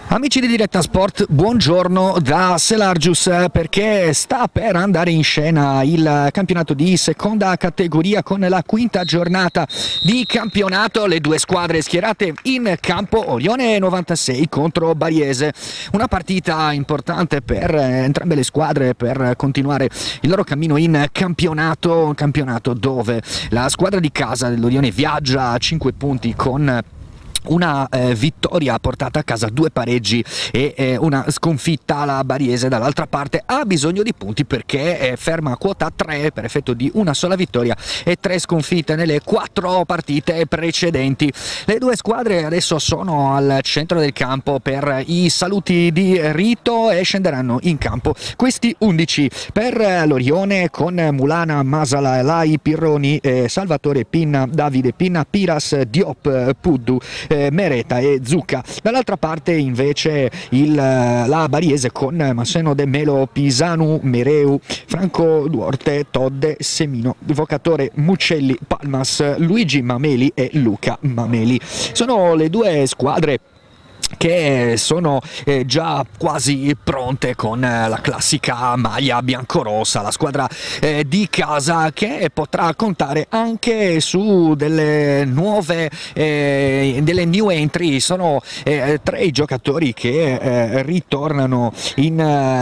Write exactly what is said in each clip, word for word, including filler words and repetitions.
Amici di Diretta Sport, buongiorno da Selargius, perché sta per andare in scena il campionato di seconda categoria con la quinta giornata di campionato. Le due squadre schierate in campo, Orione novantasei contro Bariese. Una partita importante per entrambe le squadre per continuare il loro cammino in campionato, un campionato dove la squadra di casa dell'Orione viaggia a cinque punti con una eh, vittoria portata a casa, due pareggi e eh, una sconfitta. La Bariese dall'altra parte ha bisogno di punti perché è ferma a quota tre per effetto di una sola vittoria e tre sconfitte nelle quattro partite precedenti. Le due squadre adesso sono al centro del campo per i saluti di rito e scenderanno in campo questi undici per l'Orione con Mulana, Masala, Elai, Pirroni, eh, Salvatore, Pinna, Davide, Pinna, Piras, Diop, Puddu, Eh, Mereta e Zucca. Dall'altra parte invece il, la Bariese con Masseno De Melo, Pisanu, Mereu, Franco Duorte, Todde, Semino, Vocatore, Muccelli, Palmas, Luigi Mameli e Luca Mameli. Sono le due squadre che sono eh, già quasi pronte con eh, la classica maglia biancorossa, la squadra eh, di casa che potrà contare anche su delle nuove eh, delle new entry. Sono eh, tre i giocatori che eh, ritornano in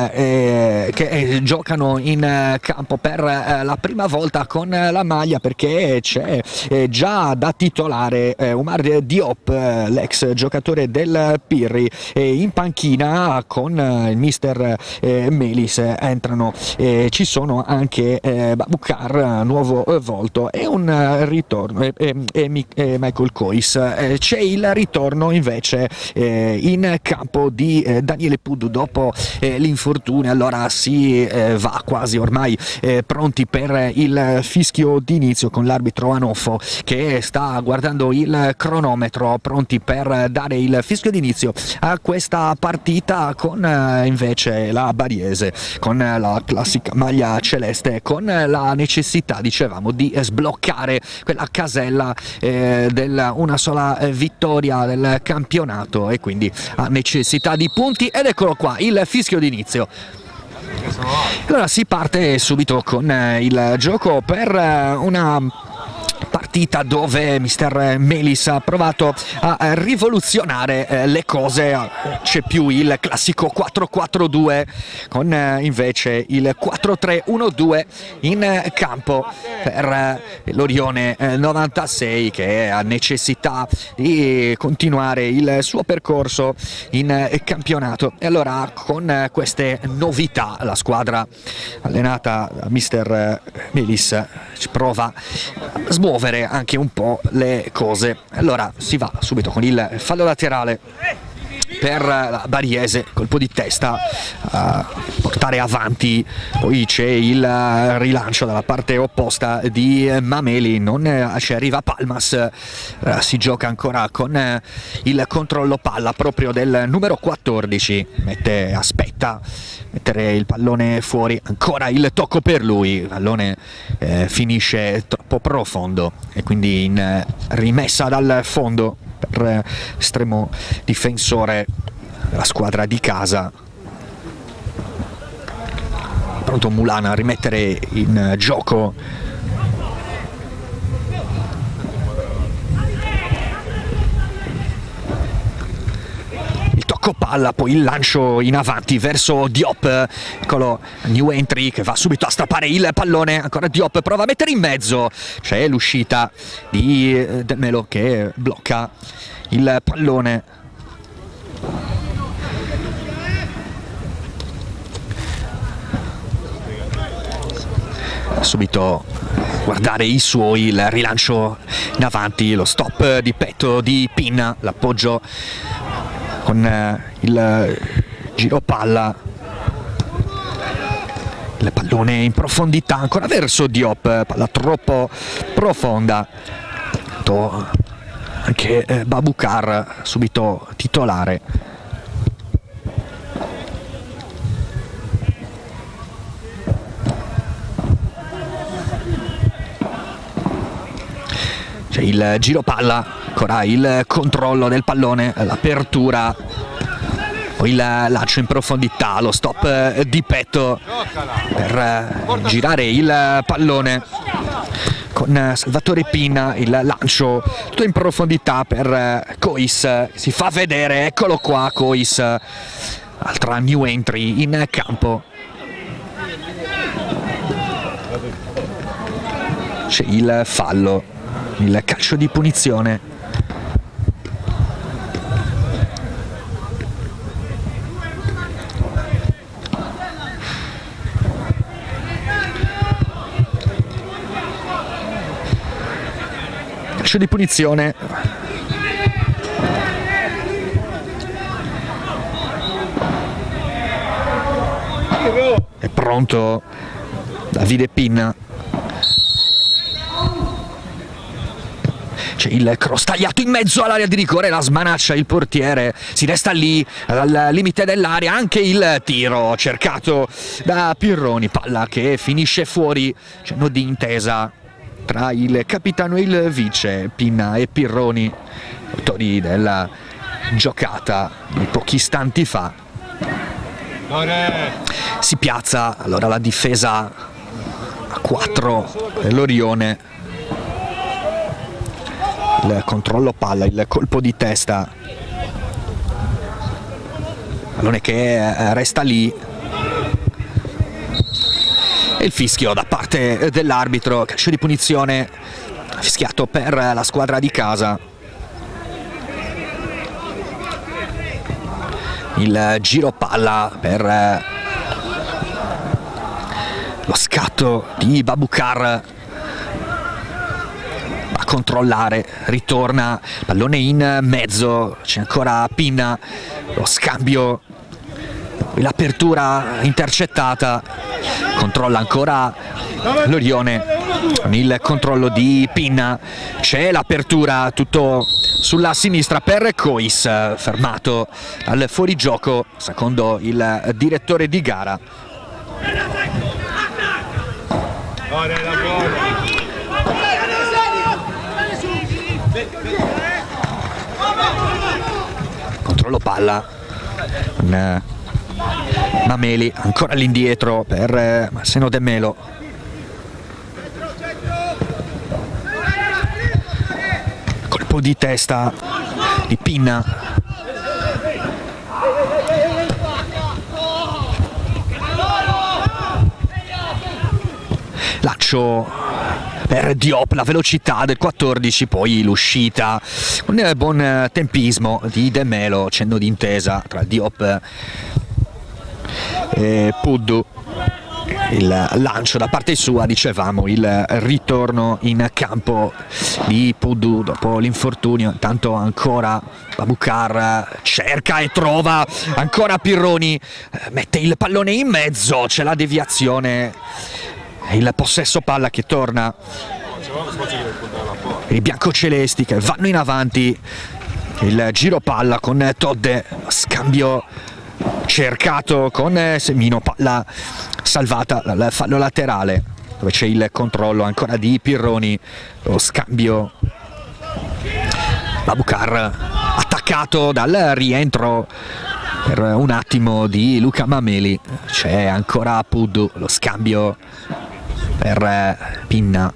eh, che eh, giocano in eh, campo per eh, la prima volta con la maglia, perché c'è eh, già da titolare eh, Umar Diop, eh, l'ex giocatore del Pirri, e in panchina con il mister eh, Melis entrano eh, ci sono anche eh, Babukar, nuovo eh, volto, e un eh, ritorno e, e, e, e Michael Cois. Eh, c'è il ritorno invece eh, in campo di eh, Daniele Puddu dopo eh, l'infortunio. Allora si eh, va quasi ormai eh, pronti per il fischio d'inizio, con l'arbitro Anoffo che sta guardando il cronometro, pronti per dare il fischio d'inizio a questa partita, con eh, invece la Bariese con eh, la classica maglia celeste, con eh, la necessità, dicevamo, di eh, sbloccare quella casella eh, del una sola eh, vittoria del campionato, e quindi ha necessità di punti. Ed eccolo qua il fischio d'inizio. Allora si parte subito con eh, il gioco per eh, una partita dove mister Melis ha provato a rivoluzionare eh, le cose. C'è più il classico quattro quattro due con eh, invece il quattro tre uno due in eh, campo per eh, l'Orione eh, novantasei, che ha necessità di continuare il suo percorso in eh, campionato. E allora con eh, queste novità la squadra allenata da mister Melis ci prova a smuovere anche un po' le cose. Allora si va subito con il fallo laterale per la Bariese, colpo di testa a portare avanti, poi c'è il rilancio dalla parte opposta di Mameli, non ci arriva Palmas. Si gioca ancora con il controllo palla proprio del numero quattordici, mette, aspetta mettere il pallone fuori, ancora il tocco per lui, il pallone eh, finisce troppo profondo e quindi in rimessa dal fondo per estremo difensore della squadra di casa. Pronto Mulana a rimettere in gioco il tocco palla, poi il lancio in avanti verso Diop. Eccolo, new entry che va subito a strappare il pallone, ancora Diop prova a mettere in mezzo, c'è l'uscita di De Melo che blocca il pallone. Subito guardare i suoi, il rilancio in avanti, lo stop di petto di Pinna, l'appoggio con eh, il giro palla, il pallone in profondità ancora verso Diop, palla troppo profonda. Anche eh, Babukar subito titolare. C'è il giro palla, ancora il controllo del pallone, l'apertura Poi il lancio in profondità, lo stop di petto per girare il pallone con Salvatore Pinna, il lancio tutto in profondità per Cois, si fa vedere, eccolo qua Cois, altra new entry in campo. C'è il fallo, il calcio di punizione. Calcio di punizione. È pronto Davide Pinna. C'è il cross tagliato in mezzo all'area di rigore, la smanaccia il portiere, si resta lì al limite dell'area, anche il tiro cercato da Pirroni, palla che finisce fuori, cenno di intesa tra il capitano e il vice, Pinna e Pirroni, autori della giocata di pochi istanti fa. Si piazza allora la difesa a quattro dell'Orione. Il controllo palla, il colpo di testa, pallone che resta lì e il fischio da parte dell'arbitro, calcio di punizione fischiato per la squadra di casa. Il giro palla per lo scatto di Babukar, a controllare, ritorna, pallone in mezzo, c'è ancora Pinna, lo scambio, l'apertura intercettata, controlla ancora l'Orione, con il controllo di Pinna, c'è l'apertura tutto sulla sinistra per Cois, fermato al fuorigioco secondo il direttore di gara. Controllo palla con Mameli, ancora all'indietro per Masseno De Melo. Colpo di testa di Pinna. Lancio per Diop, la velocità del quattordici, poi l'uscita con il buon tempismo di De Melo, cenno di intesa tra Diop e Puddu. Il lancio da parte sua, dicevamo, il ritorno in campo di Puddu dopo l'infortunio. Intanto ancora Babukar cerca e trova, ancora Pirroni mette il pallone in mezzo, c'è la deviazione, il possesso palla che torna, i biancocelesti che vanno in avanti, il giro palla con Todde, scambio cercato con Semino, palla salvata dal fallo laterale dove c'è il controllo ancora di Pirroni, lo scambio, Babukar attaccato dal rientro per un attimo di Luca Mameli, c'è ancora Puddu, lo scambio per Pinna,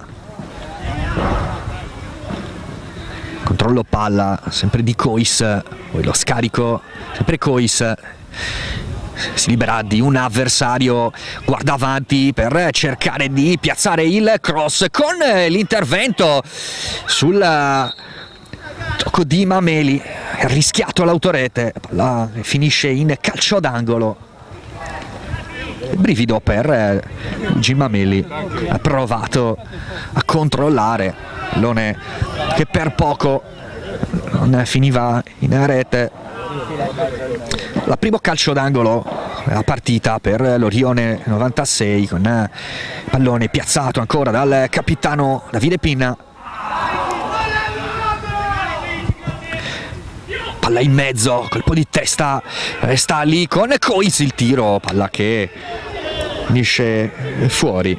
controllo palla sempre di Cois, poi lo scarico sempre Cois, si libera di un avversario, guarda avanti per cercare di piazzare il cross con l'intervento sul tocco di Mameli, è rischiato l'autorete, palla finisce in calcio d'angolo. Brivido per Luigi Mameli, ha provato a controllare, pallone che per poco non finiva in rete. La primo calcio d'angolo della partita per l'Orione novantasei, con pallone piazzato ancora dal capitano Davide Pinna, palla in mezzo, colpo di testa, resta lì con Cois, il tiro, palla che finisce fuori.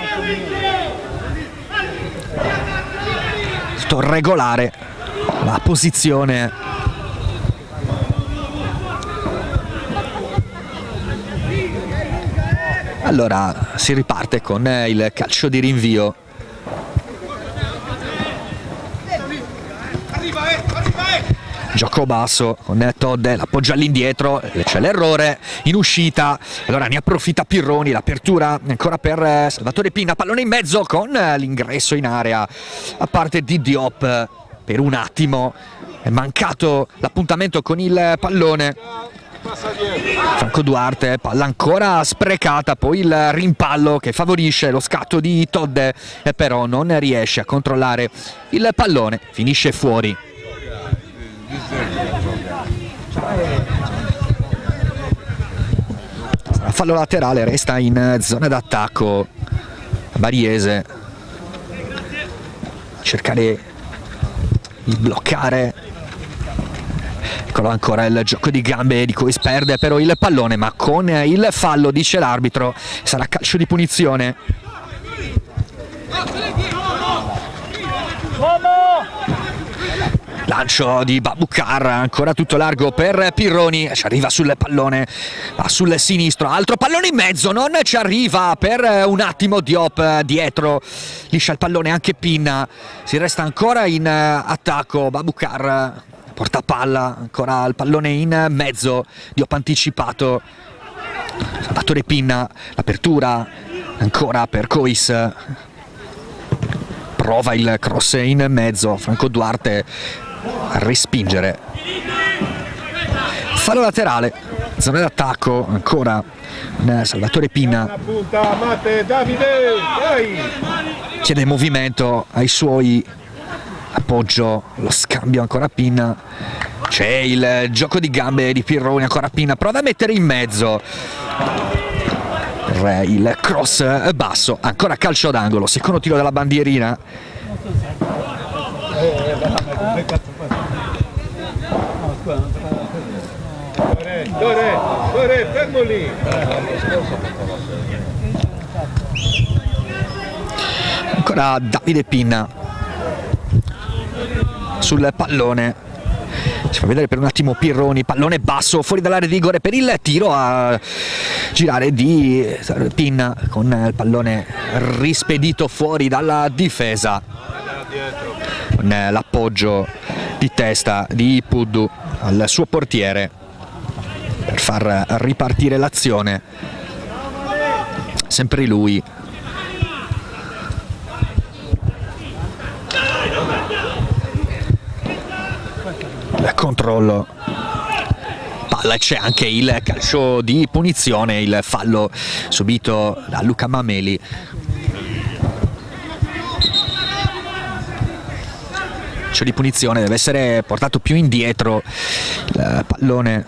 Sto regolare la posizione Allora si riparte con il calcio di rinvio. Gioco basso con Todde, l'appoggio all'indietro, c'è l'errore in uscita, allora ne approfitta Pirroni, l'apertura ancora per Salvatore Pinna, pallone in mezzo con l'ingresso in area a parte di Diop. Per un attimo è mancato l'appuntamento con il pallone. Franco Duarte, palla ancora sprecata, poi il rimpallo che favorisce lo scatto di Todde, e però non riesce a controllare il pallone, finisce fuori. Fallo laterale, resta in zona d'attacco Bariese, cercare di bloccare. Eccolo ancora il gioco di gambe di Cois, perde però il pallone, ma con il fallo, dice l'arbitro, sarà calcio di punizione. Lancio di Babukar, ancora tutto largo per Pirroni, ci arriva sul pallone, va sul sinistro, altro pallone in mezzo, non ci arriva per un attimo Diop dietro, liscia il pallone anche Pinna, si resta ancora in attacco, Babukar porta palla, ancora il pallone in mezzo, Diop anticipato, Salvatore Pinna, l'apertura ancora per Cois, prova il cross in mezzo, Franco Duarte a respingere, fallo laterale, zona d'attacco ancora Salvatore Pinna, chiede movimento ai suoi, appoggio, lo scambio ancora Pinna, c'è il gioco di gambe di Pirroni, ancora Pinna, prova a mettere in mezzo per il cross basso, ancora calcio d'angolo, secondo tiro della bandierina. Dore, Dore, fermo lì. Ancora Davide Pinna sul pallone, ci fa vedere per un attimo Pirroni, pallone basso fuori dall'area di rigore per il tiro a girare di Pinna con il pallone rispedito fuori dalla difesa, con l'appoggio di testa di Puddu al suo portiere per far ripartire l'azione, sempre lui. Il controllo, palla, c'è anche il calcio di punizione, il fallo subito da Luca Mameli. Calcio di punizione, deve essere portato più indietro il pallone.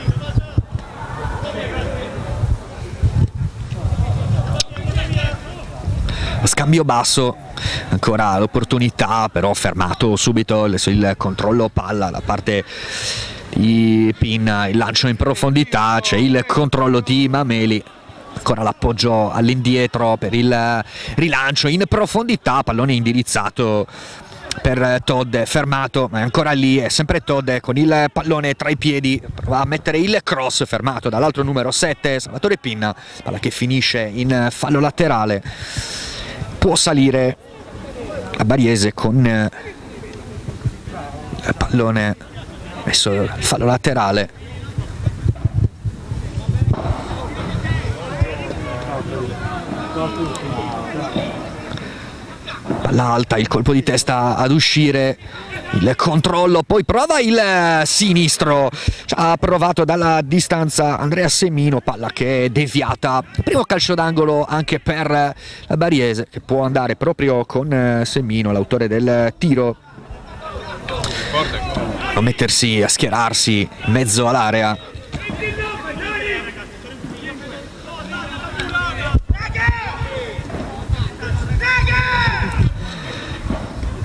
Scambio basso, ancora l'opportunità, però fermato subito il controllo palla da parte di Pinna, il lancio in profondità, c'è il controllo di Mameli, ancora l'appoggio all'indietro per il rilancio in profondità, pallone indirizzato per Todde, fermato, ma è ancora lì, è sempre Todde con il pallone tra i piedi, prova a mettere il cross, fermato dall'altro numero sette, Salvatore Pinna, palla che finisce in fallo laterale. Può salire la Bariese con il pallone messo il fallo laterale. Palla alta, il colpo di testa ad uscire, il controllo, poi prova il sinistro, ha provato dalla distanza Andrea Semino, palla che è deviata, primo calcio d'angolo anche per la Bariese che può andare proprio con Semino, l'autore del tiro, non mettersi a schierarsi in mezzo all'area.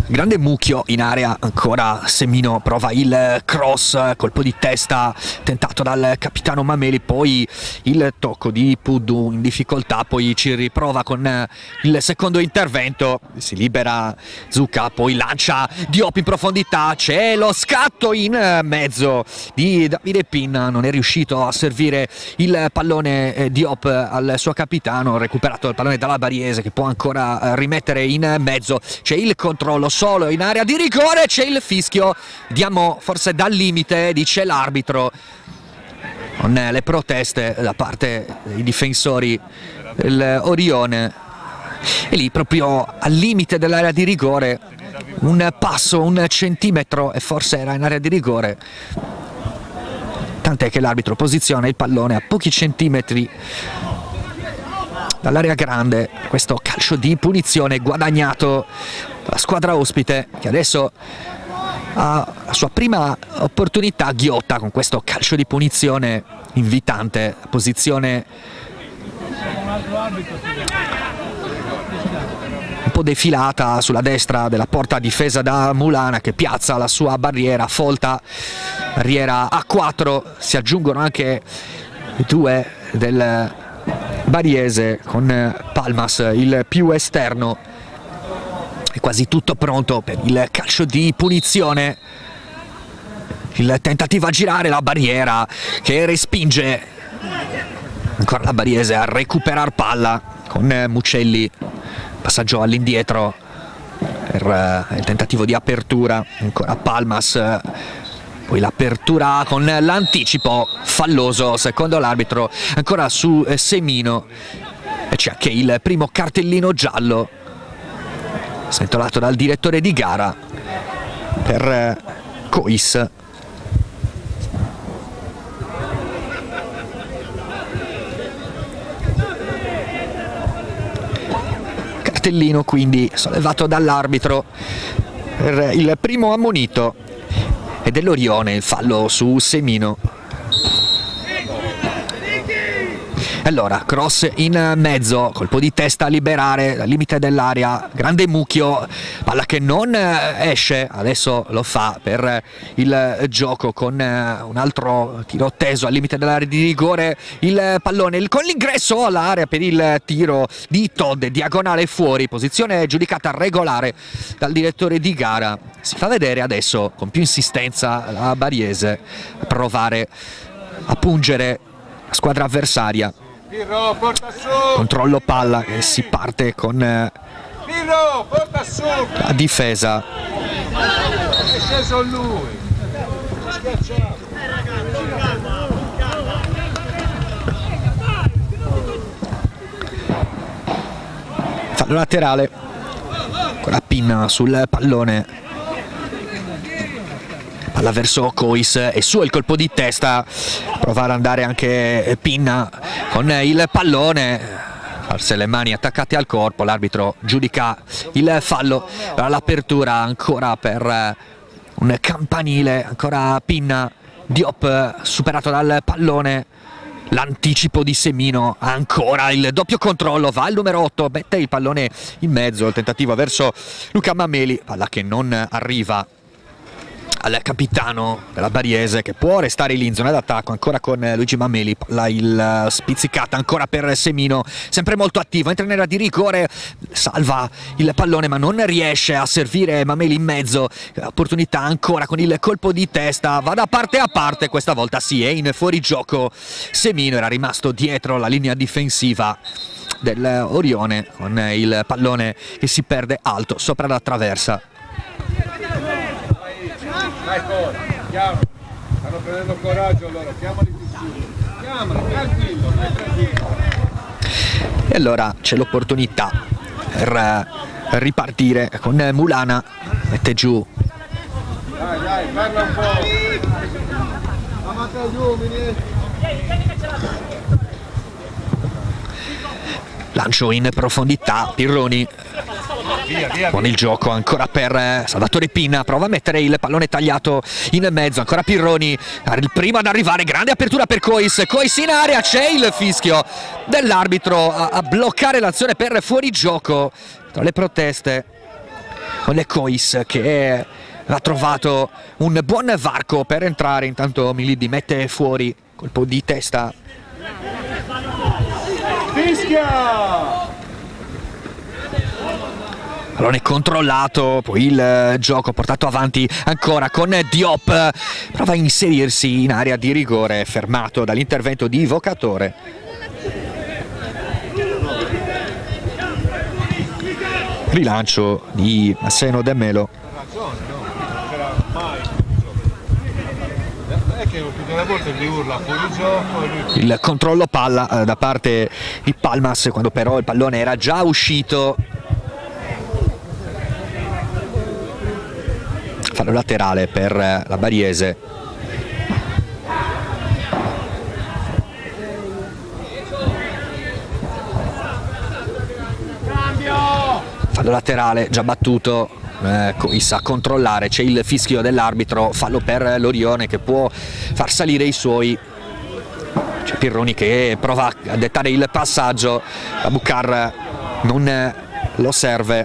Grande mucchio in area, ancora Semino prova il cross, colpo di testa tentato dal capitano Mameli, poi il tocco di Puddu in difficoltà, poi ci riprova con il secondo intervento, si libera Zucca, poi lancia Diop in profondità, c'è lo scatto in mezzo di Davide Pinna, non è riuscito a servire il pallone Diop al suo capitano, recuperato il pallone dalla Bariese che può ancora rimettere in mezzo, c'è il controllo solo in area di rigore, c'è il fischio, diamo forse dal limite, dice l'arbitro, con le proteste da parte dei difensori dell'Orione, e lì proprio al limite dell'area di rigore, un passo, un centimetro e forse era in area di rigore, tant'è che l'arbitro posiziona il pallone a pochi centimetri dall'area grande. Questo calcio di punizione guadagnato la squadra ospite, che adesso ha la sua prima opportunità. Ghiotta con questo calcio di punizione invitante, posizione un po' defilata sulla destra della porta difesa da Mulana, che piazza la sua barriera folta, barriera a quattro, si aggiungono anche i due del Bariese con Palmas il più esterno. È quasi tutto pronto per il calcio di punizione, il tentativo a girare la barriera che respinge ancora la Bariese a recuperare palla con Mucelli, passaggio all'indietro per il tentativo di apertura, ancora Palmas, poi l'apertura con l'anticipo falloso secondo l'arbitro ancora su Semino, e c'è anche il primo cartellino giallo sventolato dal direttore di gara per Cois. Cartellino quindi sollevato dall'arbitro per il primo ammonito, e dell'Orione il fallo su Semino. Allora, cross in mezzo, colpo di testa a liberare dal limite dell'area, grande mucchio, palla che non esce, adesso lo fa per il gioco con un altro tiro teso al limite dell'area di rigore, il pallone con l'ingresso all'area per il tiro di Todd, diagonale fuori, posizione giudicata regolare dal direttore di gara. Si fa vedere adesso con più insistenza la Bariese a provare a pungere la squadra avversaria. Pirro, porta su. Controllo palla che si parte con Pirro, porta su. la difesa. È sceso lui. Fallo laterale, con la pinna sul pallone. Palla verso Cois e su il colpo di testa, provare ad andare anche Pinna con il pallone, farsi le mani attaccate al corpo, l'arbitro giudica il fallo. L'apertura ancora per un campanile, ancora Pinna, Diop superato dal pallone, l'anticipo di Semino, ancora il doppio controllo, va il numero otto, mette il pallone in mezzo, il tentativo verso Luca Mameli, palla che non arriva al capitano della Bariese, che può restare lì in zona d'attacco ancora con Luigi Mameli. La il spizzicata ancora per Semino, sempre molto attivo, entra in area di rigore, salva il pallone ma non riesce a servire Mameli in mezzo. Opportunità ancora con il colpo di testa, va da parte a parte, questa volta sì, è in fuorigioco Semino, era rimasto dietro la linea difensiva dell'Orione con il pallone che si perde alto sopra la traversa. Dai, chiama. Stanno prendendo coraggio allora, chiamali più su. Chiamali, tranquillo, dai, tranquillo. E allora c'è l'opportunità per ripartire con Mulana, mette giù. Dai, dai, parla un po'. Amate gli uomini. Lancio in profondità, Pirroni. Via, via, con il gioco ancora per Salvatore Pinna, prova a mettere il pallone tagliato in mezzo, ancora Pirroni, il primo ad arrivare, grande apertura per Cois, Cois in area, c'è il fischio dell'arbitro a, a bloccare l'azione per fuorigioco. Tra le proteste con le Cois che ha trovato un buon varco per entrare. Intanto Milidi mette fuori, colpo di testa. Fischia! Pallone controllato, poi il gioco portato avanti ancora con Diop, prova a inserirsi in area di rigore, fermato dall'intervento di Vocatore. Rilancio di Masseno De Melo. Il controllo palla da parte di Palmas, quando però il pallone era già uscito. Fallo laterale per la Bariese. Fallo laterale già battuto. Eh, Cois a controllare, c'è il fischio dell'arbitro, fallo per l'Orione che può far salire i suoi. C'è Pirroni che prova a dettare il passaggio, Abukar non lo serve.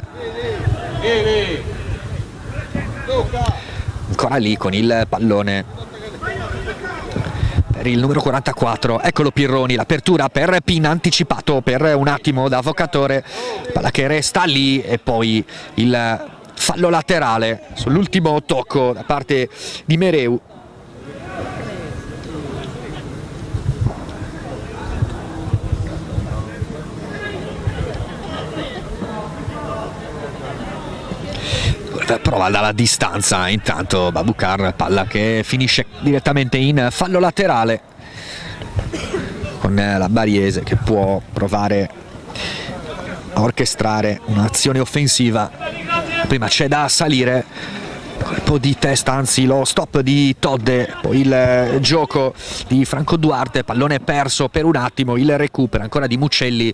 Ancora lì con il pallone per il numero quarantaquattro, eccolo Pirroni, l'apertura per Pina, anticipato per un attimo da Vocatore, palla che resta lì e poi il fallo laterale sull'ultimo tocco da parte di Mereu. Prova dalla distanza intanto Babukar, palla che finisce direttamente in fallo laterale con la Bariese che può provare a orchestrare un'azione offensiva. Prima c'è da salire, colpo di testa, anzi lo stop di Todde, poi il gioco di Franco Duarte, pallone perso per un attimo, il recupero ancora di Mucelli,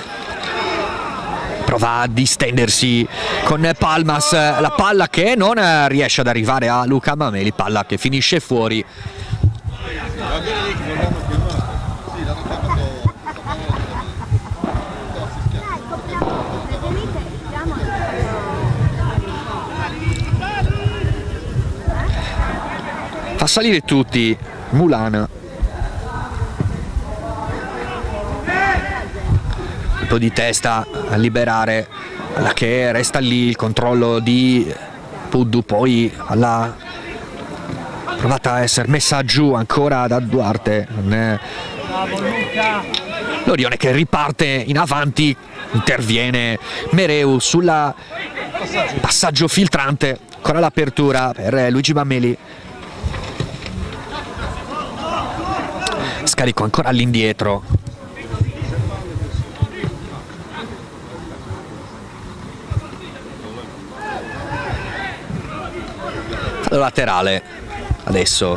prova a distendersi con Palmas, la palla che non riesce ad arrivare a Luca Mameli, palla che finisce fuori. Fa salire tutti Mulan, colpo di testa a liberare, alla che resta lì il controllo di Puddu, poi alla provata a essere messa giù ancora da Duarte. L'Orione che riparte in avanti, interviene Mereu sul passaggio filtrante, ancora l'apertura per Luigi Mameli. Scarico ancora all'indietro. Fallo laterale adesso.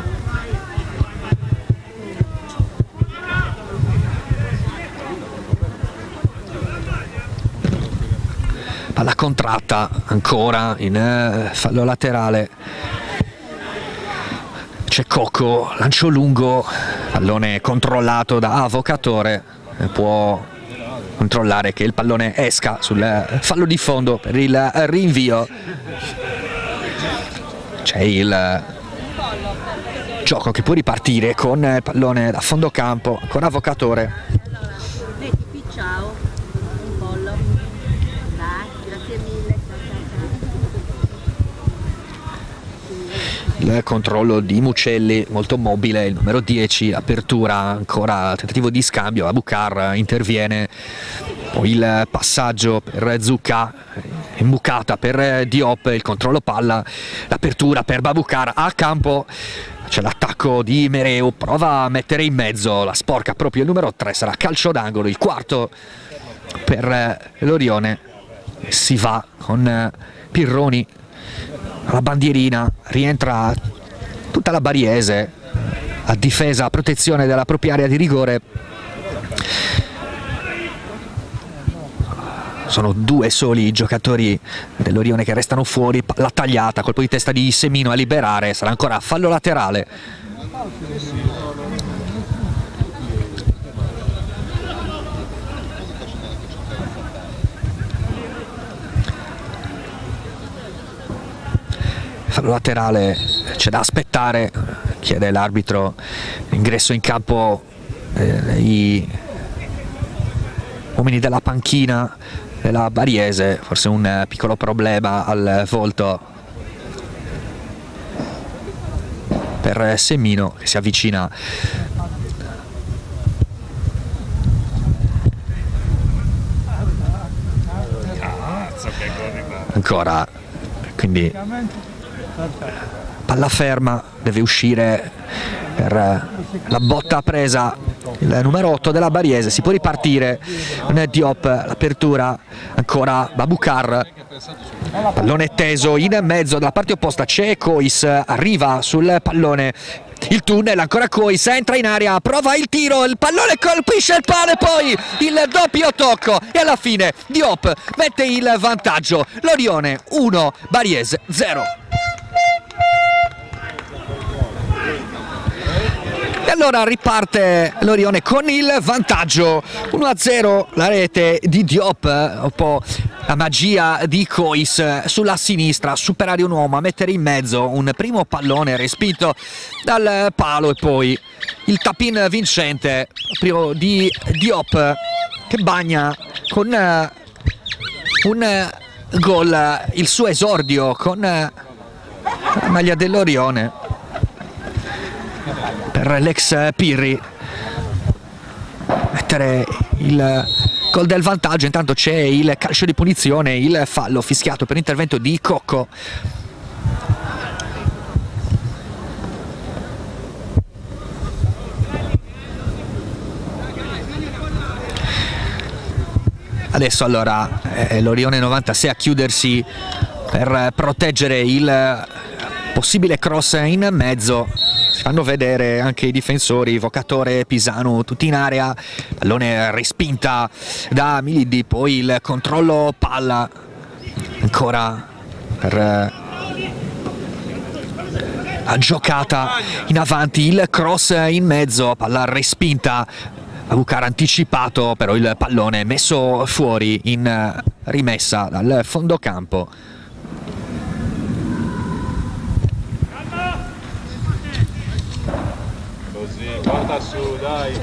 Palla contratta ancora in eh, fallo laterale. C'è Cocco, lancio lungo, pallone controllato da Avocatore, può controllare che il pallone esca sul fallo di fondo per il rinvio. C'è il gioco che può ripartire con il pallone da fondo campo, ancora Avocatore. Il controllo di Mucelli, molto mobile, il numero dieci, apertura, ancora tentativo di scambio, Abukar interviene, poi il passaggio per Zucca, imbucata per Diop, il controllo palla, l'apertura per Babukar a campo, c'è l'attacco di Mereu, prova a mettere in mezzo, la sporca proprio il numero tre, sarà calcio d'angolo, il quarto per l'Orione, si va con Pirroni. La bandierina, rientra tutta la Bariese a difesa, a protezione della propria area di rigore. Sono due soli i giocatori dell'Orione che restano fuori, la tagliata, colpo di testa di Semino a liberare, sarà ancora fallo laterale. fallo laterale, c'è da aspettare, chiede l'arbitro. Ingresso in campo eh, i uomini della panchina della Bariese, forse un piccolo problema al volto per Semino che si avvicina. Ancora, quindi palla ferma, deve uscire per la botta presa il numero otto della Bariese. Si può ripartire con Diop, l'apertura, ancora Babukar, pallone teso in mezzo, dalla parte opposta c'è Cois, arriva sul pallone, il tunnel, ancora Cois, entra in area, prova il tiro, il pallone colpisce il palo e poi il doppio tocco e alla fine Diop mette il vantaggio. Lorione uno, Bariese zero. E allora riparte Lorione con il vantaggio uno a zero, la rete di Diop, un po' la magia di Cois sulla sinistra, superare un uomo, a mettere in mezzo un primo pallone respinto dal palo e poi il tap-in vincente proprio di Diop che bagna con un gol il suo esordio con la maglia del Lorione. Per l'ex Pirri mettere il gol del vantaggio, intanto c'è il calcio di punizione, il fallo fischiato per intervento di Cocco. Adesso allora eh, Lorione novantasei a chiudersi per proteggere il possibile cross in mezzo. Si fanno vedere anche i difensori, Vocatore, Pisano, tutti in area, pallone respinta da Milidi, poi il controllo palla, ancora per la giocata in avanti, il cross in mezzo, palla respinta, Babukar anticipato, però il pallone messo fuori in rimessa dal fondo campo. Porta su, dai.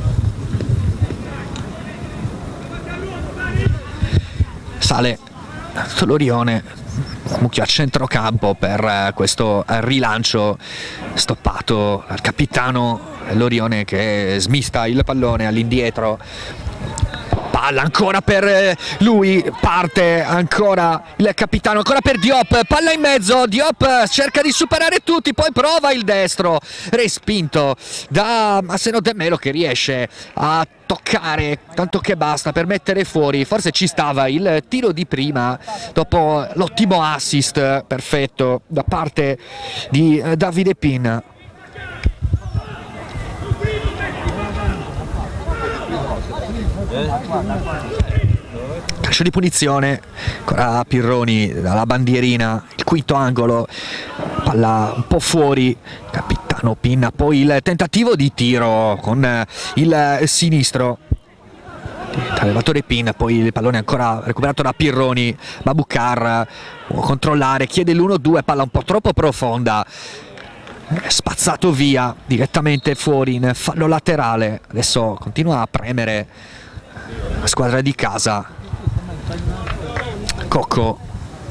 Sale Lorione, mucchio a centrocampo per questo rilancio stoppato dal capitano Lorione che smista il pallone all'indietro. Palla ancora per lui, parte ancora il capitano, ancora per Diop, palla in mezzo, Diop cerca di superare tutti, poi prova il destro, respinto da Masseno De Melo che riesce a toccare tanto che basta per mettere fuori. Forse ci stava il tiro di prima dopo l'ottimo assist perfetto da parte di Davide Pin. Calcio di punizione, ancora Pirroni dalla bandierina, il quinto angolo, palla un po' fuori, capitano Pinna, poi il tentativo di tiro con il sinistro, Salvatore Pinna, poi il pallone ancora recuperato da Pirroni, Babukar può controllare, chiede l'uno due, palla un po' troppo profonda, spazzato via direttamente fuori in fallo laterale. Adesso continua a premere la squadra di casa. Cocco,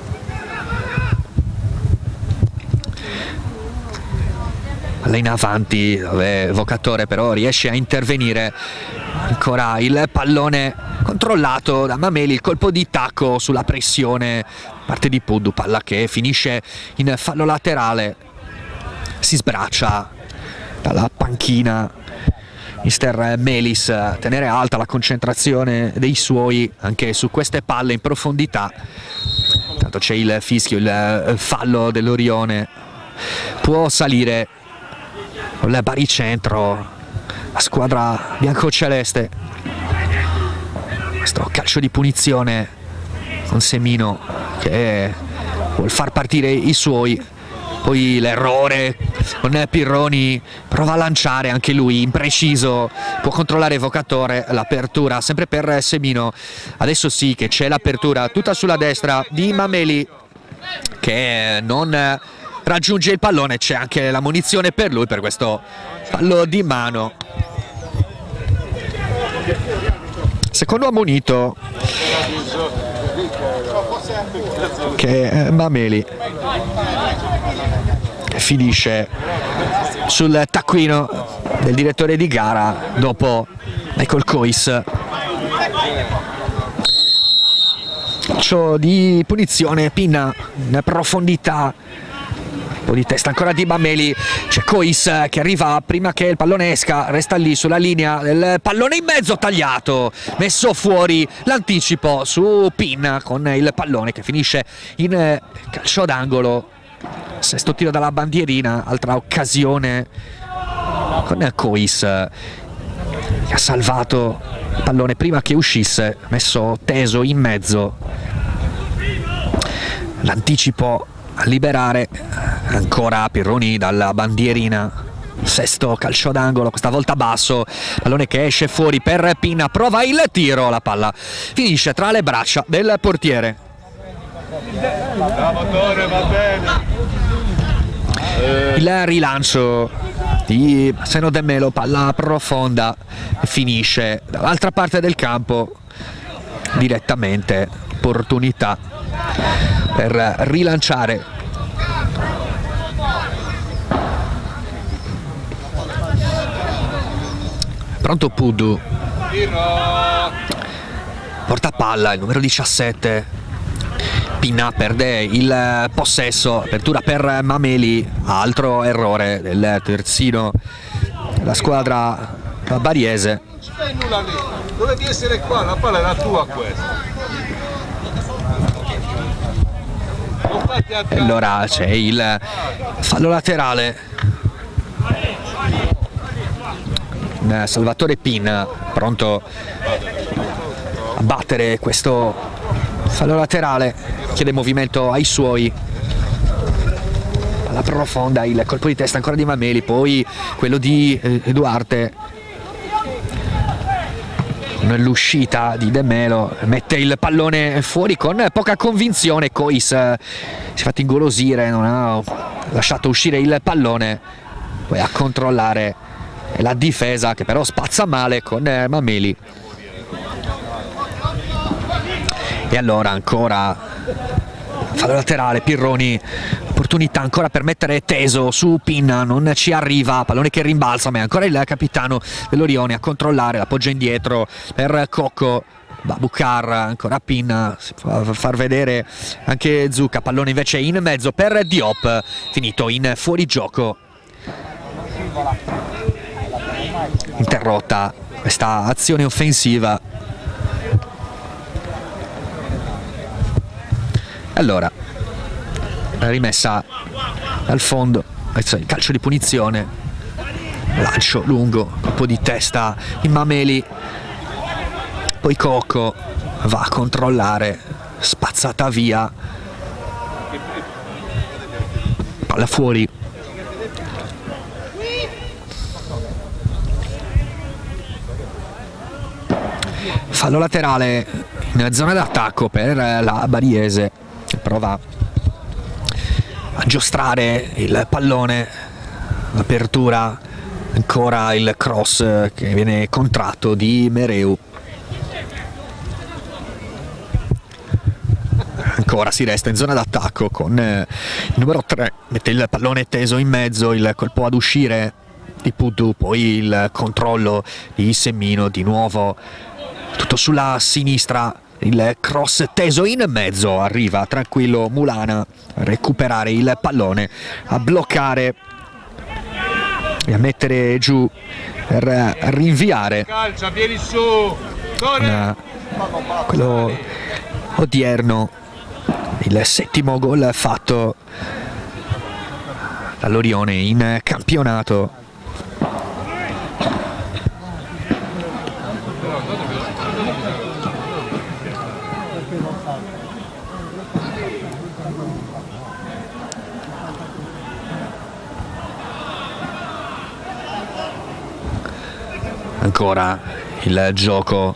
palla in avanti dove Vocatore però riesce a intervenire, ancora il pallone controllato da Mameli, il colpo di tacco sulla pressione parte di Puddu, palla che finisce in fallo laterale. Si sbraccia dalla panchina mister Melis a tenere alta la concentrazione dei suoi anche su queste palle in profondità. Intanto c'è il fischio, il fallo dell'Orione, può salire con il baricentro la squadra biancoceleste. Questo calcio di punizione con Semino che vuol far partire i suoi. Poi l'errore con Pirroni, prova a lanciare anche lui, impreciso, può controllare Vocatore, l'apertura sempre per Semino. Adesso sì che c'è l'apertura tutta sulla destra di Mameli che non raggiunge il pallone, c'è anche la munizione per lui per questo fallo di mano. Secondo ammonito che è Mameli, finisce sul taccuino del direttore di gara dopo Michael Cois. Calcio di punizione, Pinna in profondità, un po' di testa ancora di Mameli, c'è Cois che arriva prima che il pallone esca, resta lì sulla linea, il pallone in mezzo tagliato, messo fuori, l'anticipo su Pinna con il pallone che finisce in calcio d'angolo. Sesto tiro dalla bandierina, altra occasione con Cois che ha salvato il pallone prima che uscisse, messo teso in mezzo, l'anticipo a liberare ancora Pirroni dalla bandierina. Sesto calcio d'angolo, questa volta basso, pallone che esce fuori per Pinna, prova il tiro, la palla finisce tra le braccia del portiere. Il rilancio di Seno De Melo, palla profonda, finisce dall'altra parte del campo, direttamente opportunità per rilanciare. Pronto Puddu, porta palla il numero diciassette. Pinna perde il possesso, apertura per Mameli, altro errore del terzino della squadra bariese. Dovevi essere qua, la palla era tua questa. E allora c'è il fallo laterale. Salvatore Pinna pronto a battere questo fallo laterale, chiede movimento ai suoi, alla profonda, il colpo di testa ancora di Mameli, poi quello di eh, Duarte, con l'uscita di De Melo, mette il pallone fuori con poca convinzione. Cois eh, si è fatto ingolosire, non ha lasciato uscire il pallone, poi a controllare la difesa che però spazza male con eh, Mameli. E allora ancora fallo laterale, Pirroni, opportunità ancora per mettere teso su Pinna, non ci arriva, pallone che rimbalza, ma è ancora il capitano dell'Orione a controllare, l'appoggia indietro per Cocco, Babukar, ancora Pinna, si fa far vedere anche Zucca, pallone invece in mezzo per Diop, finito in fuorigioco. Interrotta questa azione offensiva. Allora, rimessa al fondo, il calcio di punizione, lancio lungo, colpo di testa in Mameli, poi Cocco va a controllare, spazzata via, palla fuori. Fallo laterale in zona d'attacco per la Bariese, prova a giostrare il pallone, l'apertura, ancora il cross che viene contratto di Mereu. Ancora si resta in zona d'attacco con il numero tre, mette il pallone teso in mezzo, il colpo ad uscire di Puddu, poi il controllo di Semmino, di nuovo tutto sulla sinistra, il cross teso in mezzo, arriva tranquillo Mulana a recuperare il pallone, a bloccare e a mettere giù per rinviare. Calcia, vieni su. Una, quello odierno, il settimo gol fatto dall'Orione in campionato. Ancora il gioco,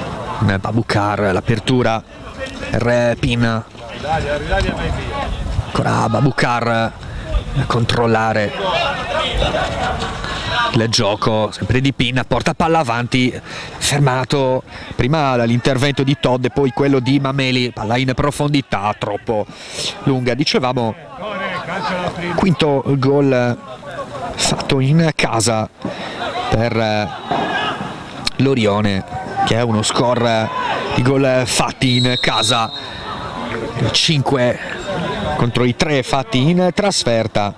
Babukar, l'apertura per Pinna, Ancora Babukar a controllare il gioco, sempre di Pin, porta palla avanti, fermato prima l'intervento di Todd e poi quello di Mameli, palla in profondità troppo lunga. Dicevamo, quinto gol fatto in casa per l'Orione, che è uno score di gol fatti in casa, cinque contro i tre fatti in trasferta.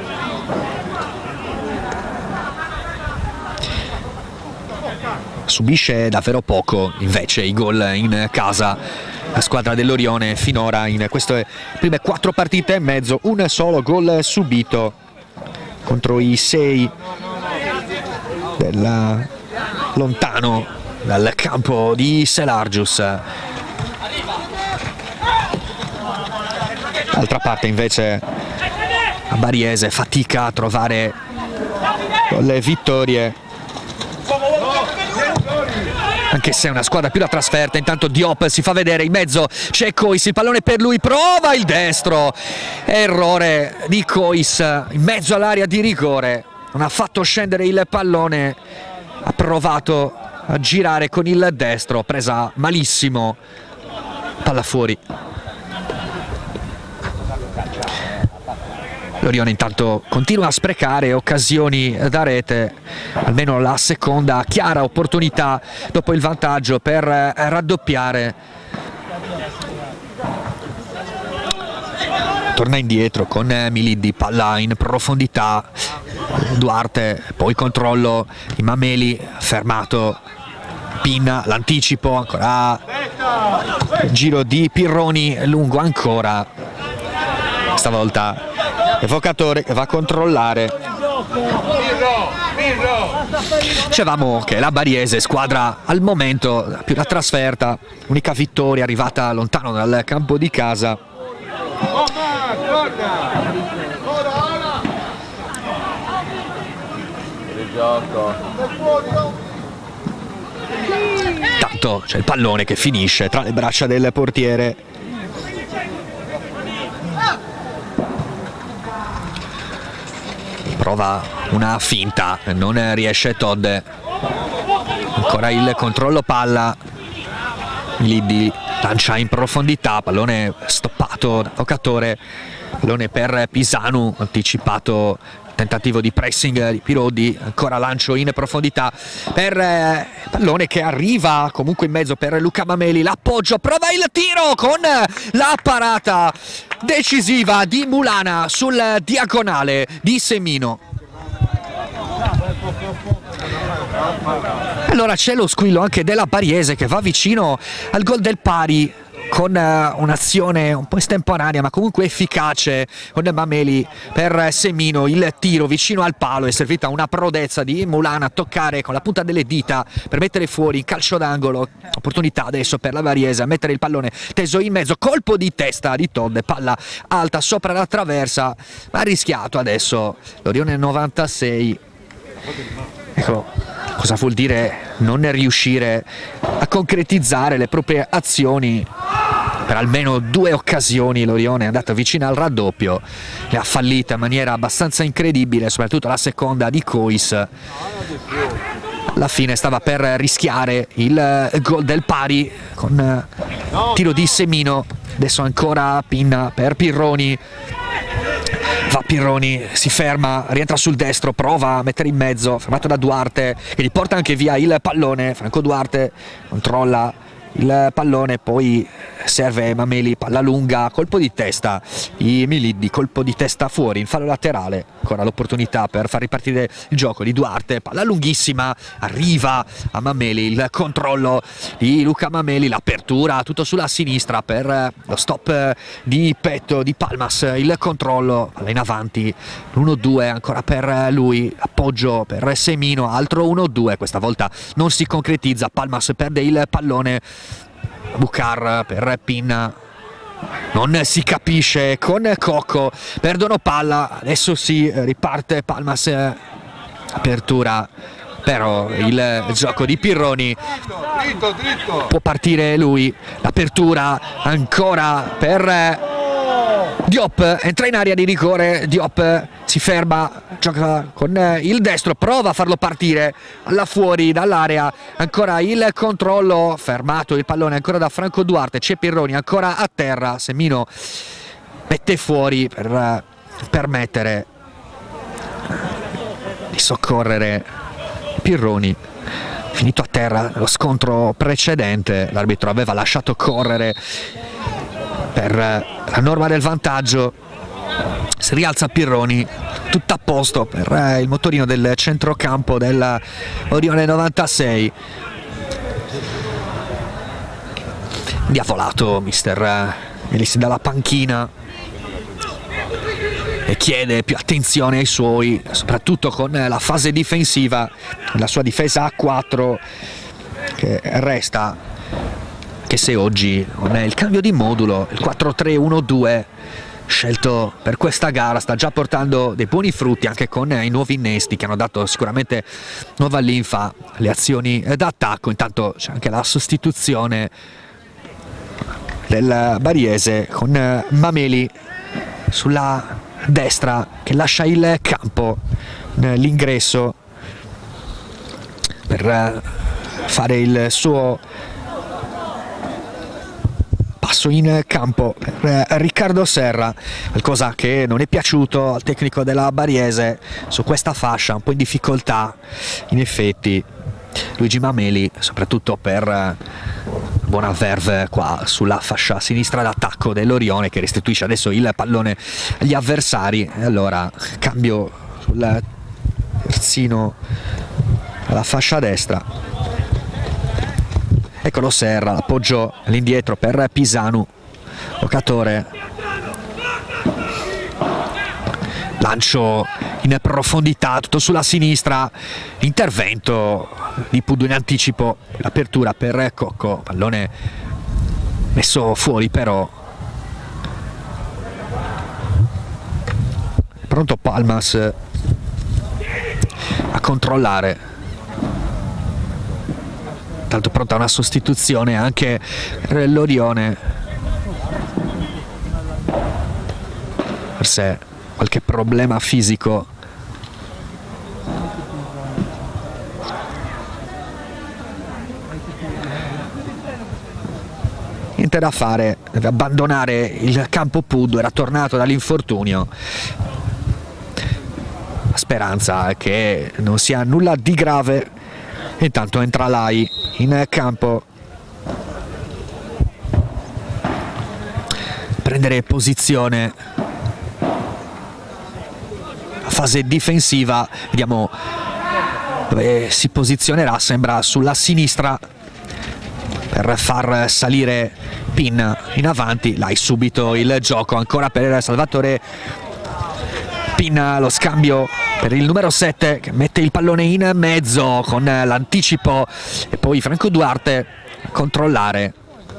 Subisce davvero poco invece i gol in casa la squadra dell'Orione finora in queste prime quattro partite e mezzo, un solo gol subito contro i sei del lontano dal campo di Selargius. D'altra parte invece a Bariese fatica a trovare le vittorie, anche se è una squadra più da trasferta. Intanto Diop si fa vedere in mezzo, c'è Cois, il pallone per lui, prova il destro, errore di Cois in mezzo all'area di rigore, non ha fatto scendere il pallone, ha provato a girare con il destro, presa malissimo, palla fuori. L'Orione intanto continua a sprecare occasioni da rete, almeno la seconda chiara opportunità dopo il vantaggio per raddoppiare. Torna indietro con Miliddi, palla in profondità, Duarte, poi controllo di Mameli, fermato Pin, l'anticipo, ancora giro di Pirroni, lungo ancora, stavolta Evocatore che va a controllare. Dicevamo che la Bariese, squadra al momento più da trasferta, unica vittoria arrivata lontano dal campo di casa. Tanto c'è il pallone che finisce tra le braccia del portiere. Prova una finta, non riesce Todd, ancora il controllo palla, Miliddi lancia in profondità, pallone stoppato da Vocatore, pallone per Pisanu, anticipato tentativo di pressing di Pirodi, ancora lancio in profondità per eh, pallone che arriva comunque in mezzo per Luca Mameli, l'appoggio, prova il tiro con la parata decisiva di Mulana sul diagonale di Semino. Allora c'è lo squillo anche della Bariese che va vicino al gol del pari con un'azione un po' estemporanea ma comunque efficace con Mameli per Semino, il tiro vicino al palo, è servita una prodezza di Mulana a toccare con la punta delle dita per mettere fuori in calcio d'angolo. Opportunità adesso per la Bariese a mettere il pallone teso in mezzo, colpo di testa di Todd, palla alta sopra la traversa, ma ha rischiato adesso l'Orione novantasei. Ecco cosa vuol dire non riuscire a concretizzare le proprie azioni. Per almeno due occasioni l'Orione è andata vicina al raddoppio, le ha fallite in maniera abbastanza incredibile, soprattutto la seconda di Cois. Alla fine stava per rischiare il gol del pari con tiro di Semino, adesso ancora Pinna per Pirroni. Va Pirroni, si ferma, rientra sul destro, prova a mettere in mezzo, fermato da Duarte che gli porta anche via il pallone. Franco Duarte controlla il pallone, poi serve Mameli, palla lunga, colpo di testa di Miliddi, colpo di testa fuori in fallo laterale. Ancora l'opportunità per far ripartire il gioco di Duarte, palla lunghissima, arriva a Mameli, il controllo di Luca Mameli, l'apertura tutto sulla sinistra per lo stop di petto di Palmas, il controllo, palla in avanti, uno due ancora per lui, appoggio per Semino, altro uno due, questa volta non si concretizza, Palmas perde il pallone. Bucar per Pinna, non si capisce con Cocco, perdono palla, adesso si riparte Palmas, apertura, però il gioco di Pirroni, può partire lui, l'apertura ancora per Diop entra in area di rigore, Diop si ferma, gioca con il destro, prova a farlo partire là fuori dall'area, ancora il controllo, fermato il pallone ancora da Franco Duarte, c'è Pirroni ancora a terra, Semino mette fuori per permettere di soccorrere Pirroni. Finito a terra lo scontro precedente, l'arbitro aveva lasciato correre per la norma del vantaggio. Si rialza Pirroni, tutto a posto per il motorino del centrocampo dell'Orione novantasei. Diavolato mister Melissi dalla panchina e chiede più attenzione ai suoi, soprattutto con la fase difensiva, la sua difesa a quattro che resta, che se oggi con il cambio di modulo, il quattro tre uno due scelto per questa gara, sta già portando dei buoni frutti anche con i nuovi innesti che hanno dato sicuramente nuova linfa alle azioni d'attacco. Intanto c'è anche la sostituzione del Bariese con Mameli sulla destra che lascia il campo, l'ingresso per fare il suo passo in campo per Riccardo Serra, qualcosa che non è piaciuto al tecnico della Bariese su questa fascia, un po' in difficoltà in effetti Luigi Mameli, soprattutto per buona verve qua sulla fascia sinistra d'attacco dell'Orione, che restituisce adesso il pallone agli avversari. E allora cambio sul terzino alla fascia destra, eccolo Serra, l'appoggio all'indietro per Pisanu, giocatore, lancio in profondità, tutto sulla sinistra, intervento di Pudu in anticipo, l'apertura per Cocco, pallone messo fuori però, pronto Palmas a controllare, tanto pronta una sostituzione anche per l'Orione, forse qualche problema fisico. Niente da fare, deve abbandonare il campo Pudu, era tornato dall'infortunio. La speranza è che non sia nulla di grave. Intanto entra Lai in campo, prendere posizione, fase difensiva, vediamo dove si posizionerà, sembra sulla sinistra per far salire Pin in avanti. Lai subito il gioco ancora per Salvatore Pin, lo scambio per il numero sette che mette il pallone in mezzo con l'anticipo e poi Franco Duarte a controllare,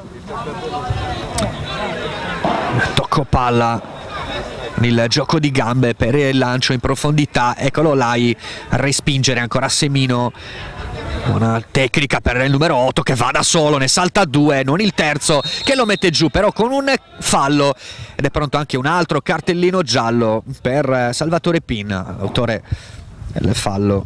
tocco palla, il gioco di gambe per il lancio in profondità, eccolo Lai a respingere ancora Semino, una tecnica per il numero otto che va da solo, ne salta due, non il terzo che lo mette giù però con un fallo, ed è pronto anche un altro cartellino giallo per Salvatore Pin, autore del fallo,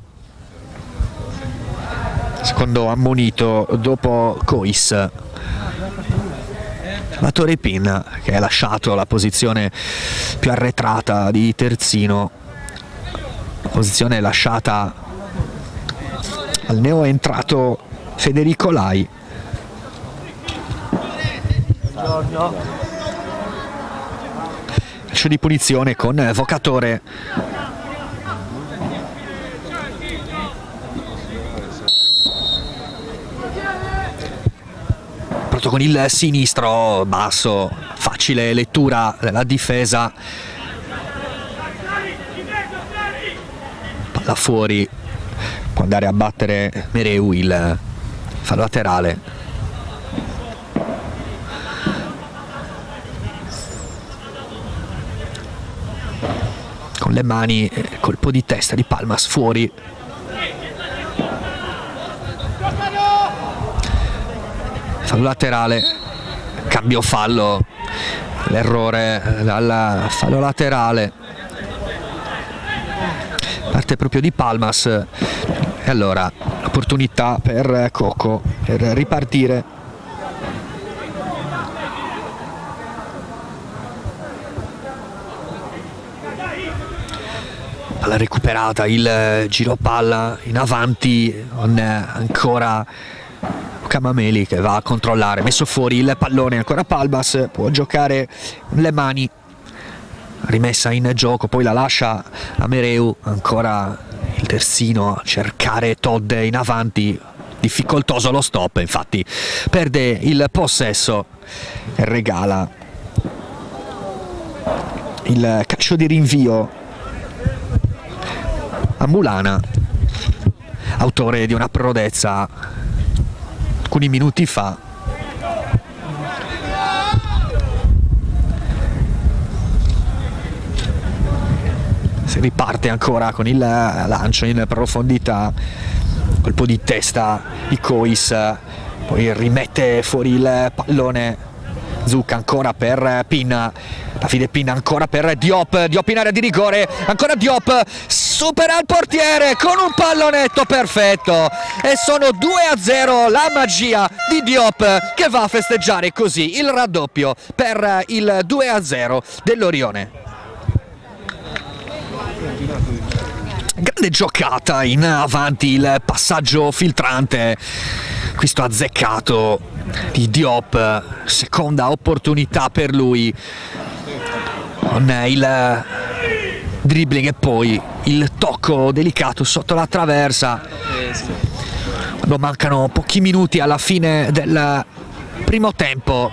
secondo ammonito dopo Cois. Salvatore Pin che ha lasciato la posizione più arretrata di terzino, posizione lasciata al neo entrato Federico Lai. Calcio di punizione con Vocatore. Pronto con il sinistro basso, facile lettura della difesa, palla fuori, può andare a battere Mereu, il fallo laterale. Con le mani, colpo di testa di Palmas fuori. Fallo laterale, cambio fallo l'errore dal fallo laterale, parte proprio di Palmas, e allora opportunità per Coco per ripartire. Palla recuperata, il giro palla in avanti con ancora Camameli che va a controllare, messo fuori il pallone, ancora Palmas, può giocare le mani, rimessa in gioco, poi la lascia a Mereu, ancora il terzino a cercare Todd in avanti, difficoltoso lo stop, infatti perde il possesso e regala il calcio di rinvio a Mulana, autore di una prodezza alcuni minuti fa. Si riparte ancora con il lancio in profondità, colpo di testa di Cois, poi rimette fuori il pallone Zucca, ancora per Pinna, Davide Pinna ancora per Diop, Diop in area di rigore, ancora Diop, supera il portiere con un pallonetto perfetto e sono due a zero, la magia di Diop che va a festeggiare così il raddoppio per il due a zero dell'Orione. Grande giocata in avanti, il passaggio filtrante, questo azzeccato di Diop, seconda opportunità per lui con il dribbling e poi il tocco delicato sotto la traversa quando mancano pochi minuti alla fine del primo tempo.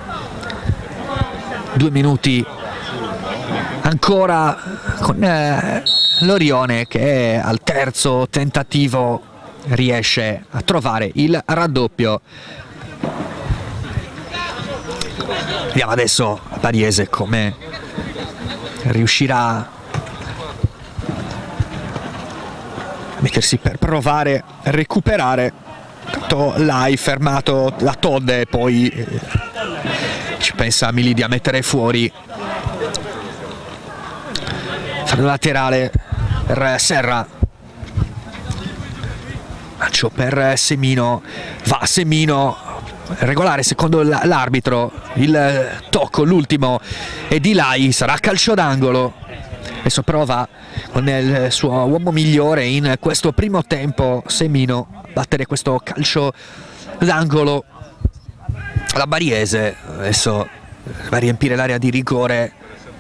Due minuti ancora con eh, l'Orione che al terzo tentativo riesce a trovare il raddoppio. Vediamo adesso Bariese come riuscirà a mettersi per provare a recuperare. Tanto l'hai fermato da Todd e poi eh, ci pensa Milidi a mettere fuori. Fallo laterale per Serra, lancio per Semino, va Semino, regolare secondo l'arbitro, il tocco, l'ultimo è di Lai, sarà calcio d'angolo. Adesso prova con il suo uomo migliore in questo primo tempo Semino a battere questo calcio d'angolo. La Bariese adesso va a riempire l'area di rigore,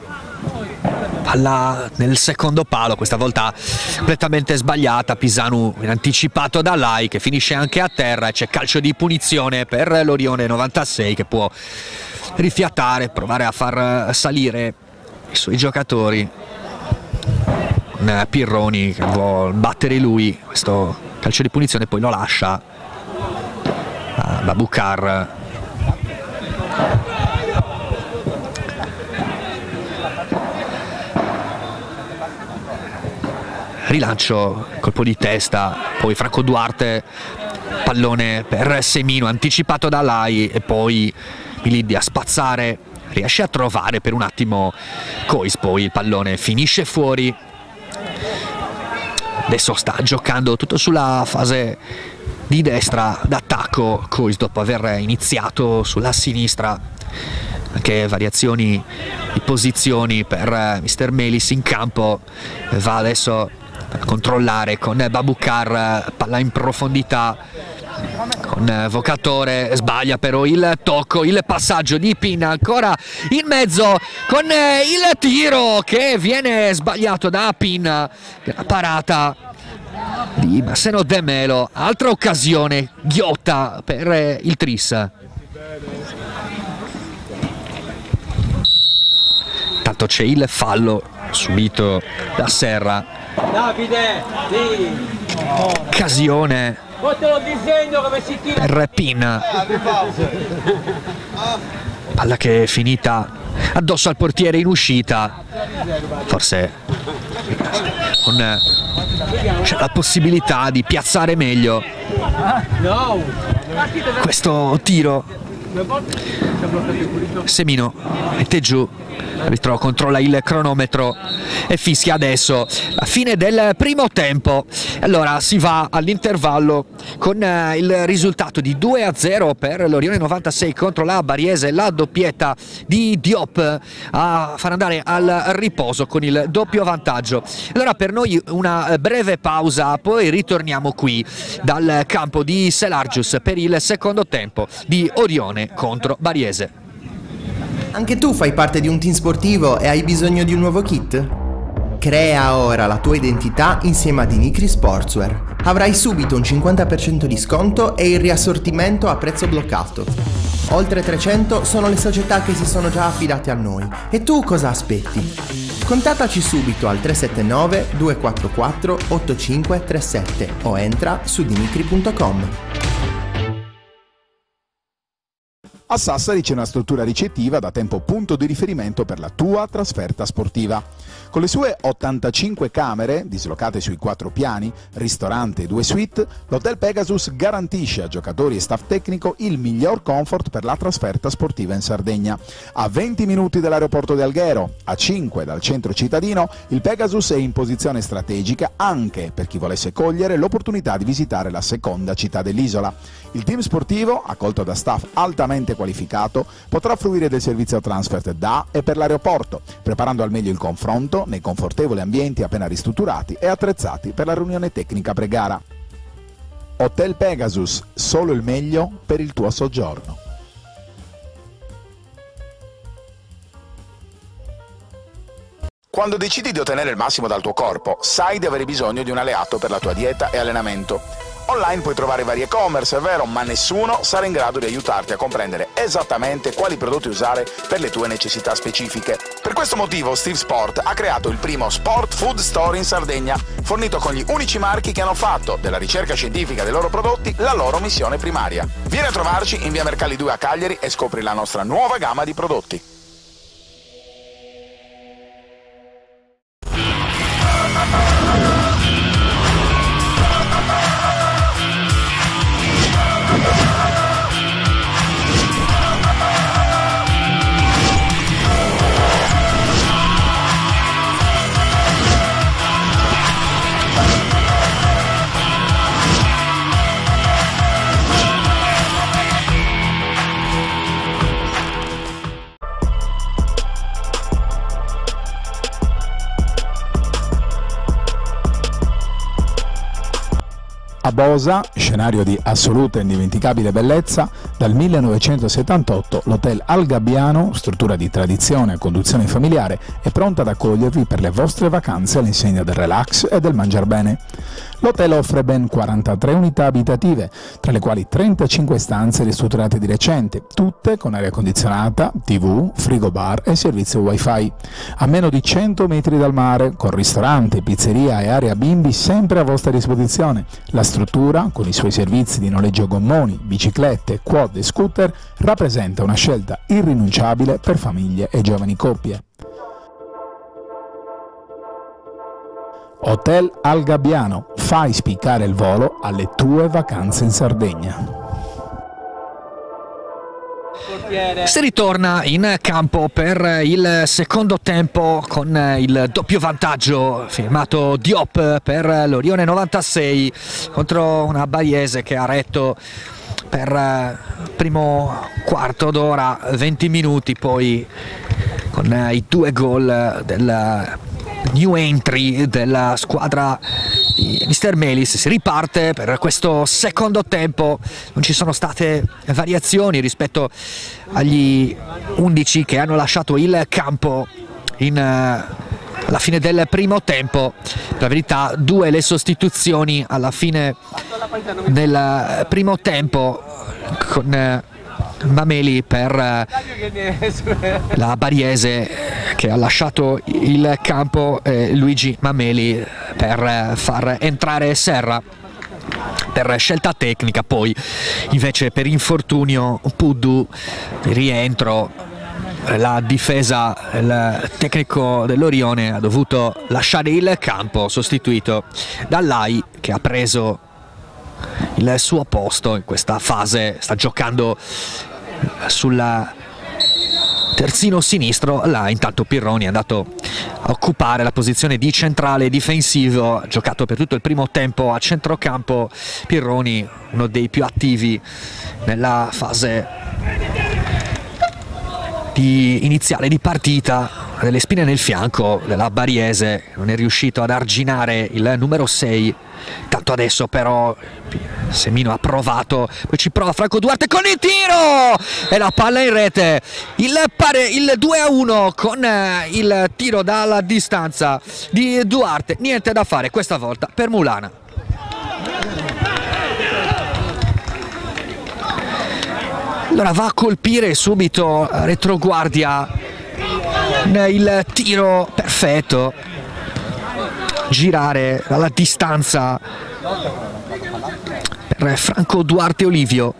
palla nel secondo palo, questa volta completamente sbagliata, Pisanu in anticipato da Lai che finisce anche a terra e c'è calcio di punizione per l'Orione novantasei che può rifiatare, provare a far salire i suoi giocatori. Pirroni che vuole battere lui, questo calcio di punizione poi lo lascia a Babukar. Rilancio, colpo di testa, poi Franco Duarte, pallone per Semino anticipato da Lai e poi Milidi a spazzare, riesce a trovare per un attimo Cois, poi il pallone finisce fuori. Adesso sta giocando tutto sulla fase di destra d'attacco Cois dopo aver iniziato sulla sinistra, anche variazioni di posizioni per mister Melis in campo, va adesso a controllare con Babukar, palla in profondità con Vocatore, sbaglia però il tocco, il passaggio di Pinna ancora in mezzo con il tiro che viene sbagliato da Pinna, la parata di Masseno De Melo, altra occasione ghiotta per il Tris. Tanto c'è il fallo subito da Serra, occasione per Pinna, palla che è finita addosso al portiere in uscita, forse con c'è la possibilità di piazzare meglio questo tiro Semino mette giù, l'arbitro controlla il cronometro e fischia adesso la fine del primo tempo. Allora si va all'intervallo con il risultato di due a zero per l'Orione novantasei contro la Bariese, la doppietta di Diop a far andare al riposo con il doppio vantaggio. Allora per noi una breve pausa, poi ritorniamo qui dal campo di Selargius per il secondo tempo di Orione contro Bariese. Anche tu fai parte di un team sportivo e hai bisogno di un nuovo kit? Crea ora la tua identità insieme a Dinicri Sportswear. Avrai subito un cinquanta per cento di sconto e il riassortimento a prezzo bloccato. Oltre trecento sono le società che si sono già affidate a noi. E tu cosa aspetti? Contattaci subito al tre sette nove due quattro quattro otto cinque tre sette o entra su dinicri punto com. A Sassari c'è una struttura ricettiva da tempo punto di riferimento per la tua trasferta sportiva. Con le sue ottantacinque camere, dislocate sui quattro piani, ristorante e due suite, l'Hotel Pegasus garantisce a giocatori e staff tecnico il miglior comfort per la trasferta sportiva in Sardegna. A venti minuti dall'aeroporto di Alghero, a cinque dal centro cittadino, il Pegasus è in posizione strategica anche per chi volesse cogliere l'opportunità di visitare la seconda città dell'isola. Il team sportivo, accolto da staff altamente qualificato, potrà fruire del servizio transfer da e per l'aeroporto, preparando al meglio il confronto nei confortevoli ambienti appena ristrutturati e attrezzati per la riunione tecnica pre-gara. Hotel Pegasus, solo il meglio per il tuo soggiorno. Quando decidi di ottenere il massimo dal tuo corpo, sai di avere bisogno di un alleato per la tua dieta e allenamento. Online puoi trovare vari e-commerce, è vero, ma nessuno sarà in grado di aiutarti a comprendere esattamente quali prodotti usare per le tue necessità specifiche. Per questo motivo Steve Sport ha creato il primo Sport Food Store in Sardegna, fornito con gli unici marchi che hanno fatto della ricerca scientifica dei loro prodotti la loro missione primaria. Vieni a trovarci in via Mercalli due a Cagliari e scopri la nostra nuova gamma di prodotti. A Bosa, scenario di assoluta e indimenticabile bellezza, dal millenovecentosettantotto l'Hotel Al Gabbiano, struttura di tradizione e conduzione familiare, è pronta ad accogliervi per le vostre vacanze all'insegna del relax e del mangiar bene. L'hotel offre ben quarantatré unità abitative, tra le quali trentacinque stanze ristrutturate di recente, tutte con aria condizionata, tivù, frigo bar e servizio wifi. A meno di cento metri dal mare, con ristorante, pizzeria e area bimbi sempre a vostra disposizione. La struttura, con i suoi servizi di noleggio gommoni, biciclette, quad e scooter, rappresenta una scelta irrinunciabile per famiglie e giovani coppie. Hotel Al Gabbiano, fai spiccare il volo alle tue vacanze in Sardegna. Si ritorna in campo per il secondo tempo con il doppio vantaggio firmato Diop per l'Orione novantasei contro una Bariese che ha retto per il primo quarto d'ora, venti minuti, poi con i due gol del new entry della squadra di mister Melis si riparte per questo secondo tempo. Non ci sono state variazioni rispetto agli undici che hanno lasciato il campo in, uh, alla fine del primo tempo. Per la verità due le sostituzioni alla fine del primo tempo con uh, Mameli per uh, la Bariese che ha lasciato il campo, eh, Luigi Mameli per far entrare Serra per scelta tecnica, poi invece per infortunio Puddu, rientro, la difesa, il tecnico dell'Orione ha dovuto lasciare il campo, sostituito dall'Ai che ha preso il suo posto in questa fase, sta giocando sul terzino sinistro. Là intanto Pirroni è andato a occupare la posizione di centrale difensivo, ha giocato per tutto il primo tempo a centrocampo. Pirroni, uno dei più attivi nella fase di iniziale di partita, delle spine nel fianco della Bariese, non è riuscito ad arginare il numero sei. Tanto adesso però Semino ha provato, poi ci prova Franco Duarte con il tiro e la palla in rete. Il, pare, il due a uno con il tiro dalla distanza di Duarte. Niente da fare questa volta per Mulana. Allora va a colpire subito retroguardia, il tiro perfetto, girare dalla distanza per Franco Duarte Olivio.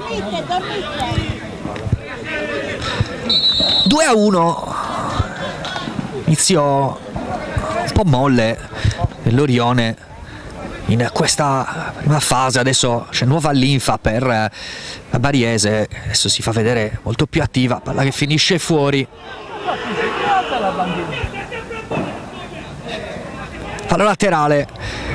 due a uno, inizio un po' molle dell'Orione in questa prima fase. Adesso c'è nuova linfa per la Bariese, adesso si fa vedere molto più attiva, palla che finisce fuori. Fallo laterale.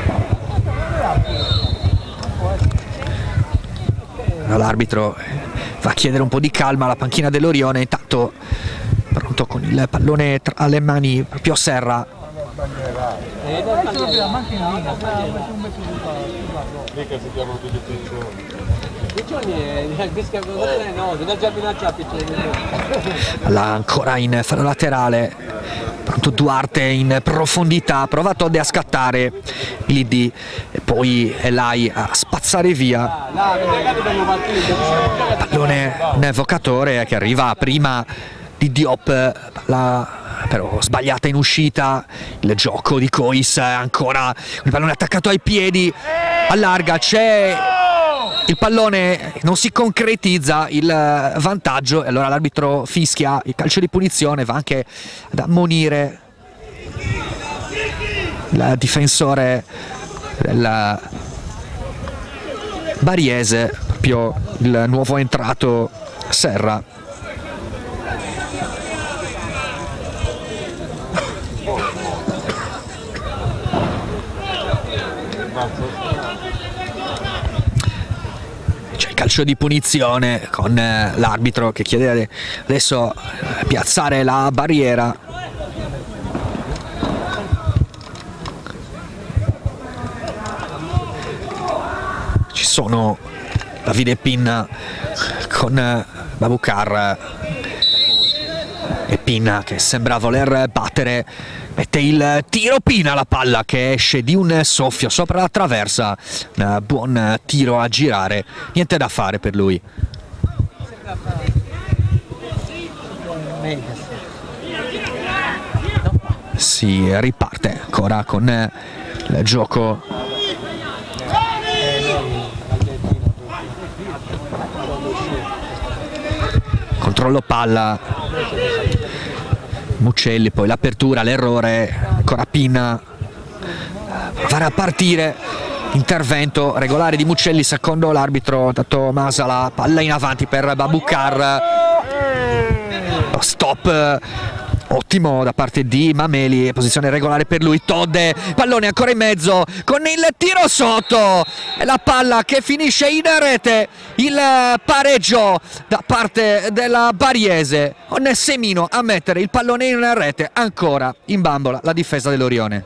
L'arbitro va a chiedere un po' di calma alla panchina dell'Orione, intanto pronto con il pallone tra le mani proprio Serra. Là ancora in fallo laterale, pronto Duarte in profondità, prova Todde a scattare Billy e poi Elai a spazzare via. Pallone un evocatore che arriva prima di Diop, la però sbagliata in uscita. Il gioco di Cois, ancora il pallone attaccato ai piedi, allarga, c'è il pallone, non si concretizza il vantaggio e allora l'arbitro fischia il calcio di punizione, va anche ad ammonire il difensore del Bariese, proprio il nuovo entrato Serra. C'è il calcio di punizione con l'arbitro che chiede adesso piazzare la barriera. Ci sono Davide Pinna con Babukar e Pinna che sembra voler battere, mette il tiro, Pinna la palla che esce di un soffio sopra la traversa, un buon tiro a girare, niente da fare per lui. Si riparte ancora con il gioco. Controllo palla, Muccelli, poi l'apertura, l'errore, ancora Pinna, provare a partire, intervento regolare di Muccelli secondo l'arbitro, dato Masala, palla in avanti per Babukar, stop ottimo da parte di Mameli, posizione regolare per lui. Todde, pallone ancora in mezzo con il tiro sotto e la palla che finisce in rete. Il pareggio da parte della Bariese, con Semino a mettere il pallone in rete, ancora in bambola la difesa dell'Orione.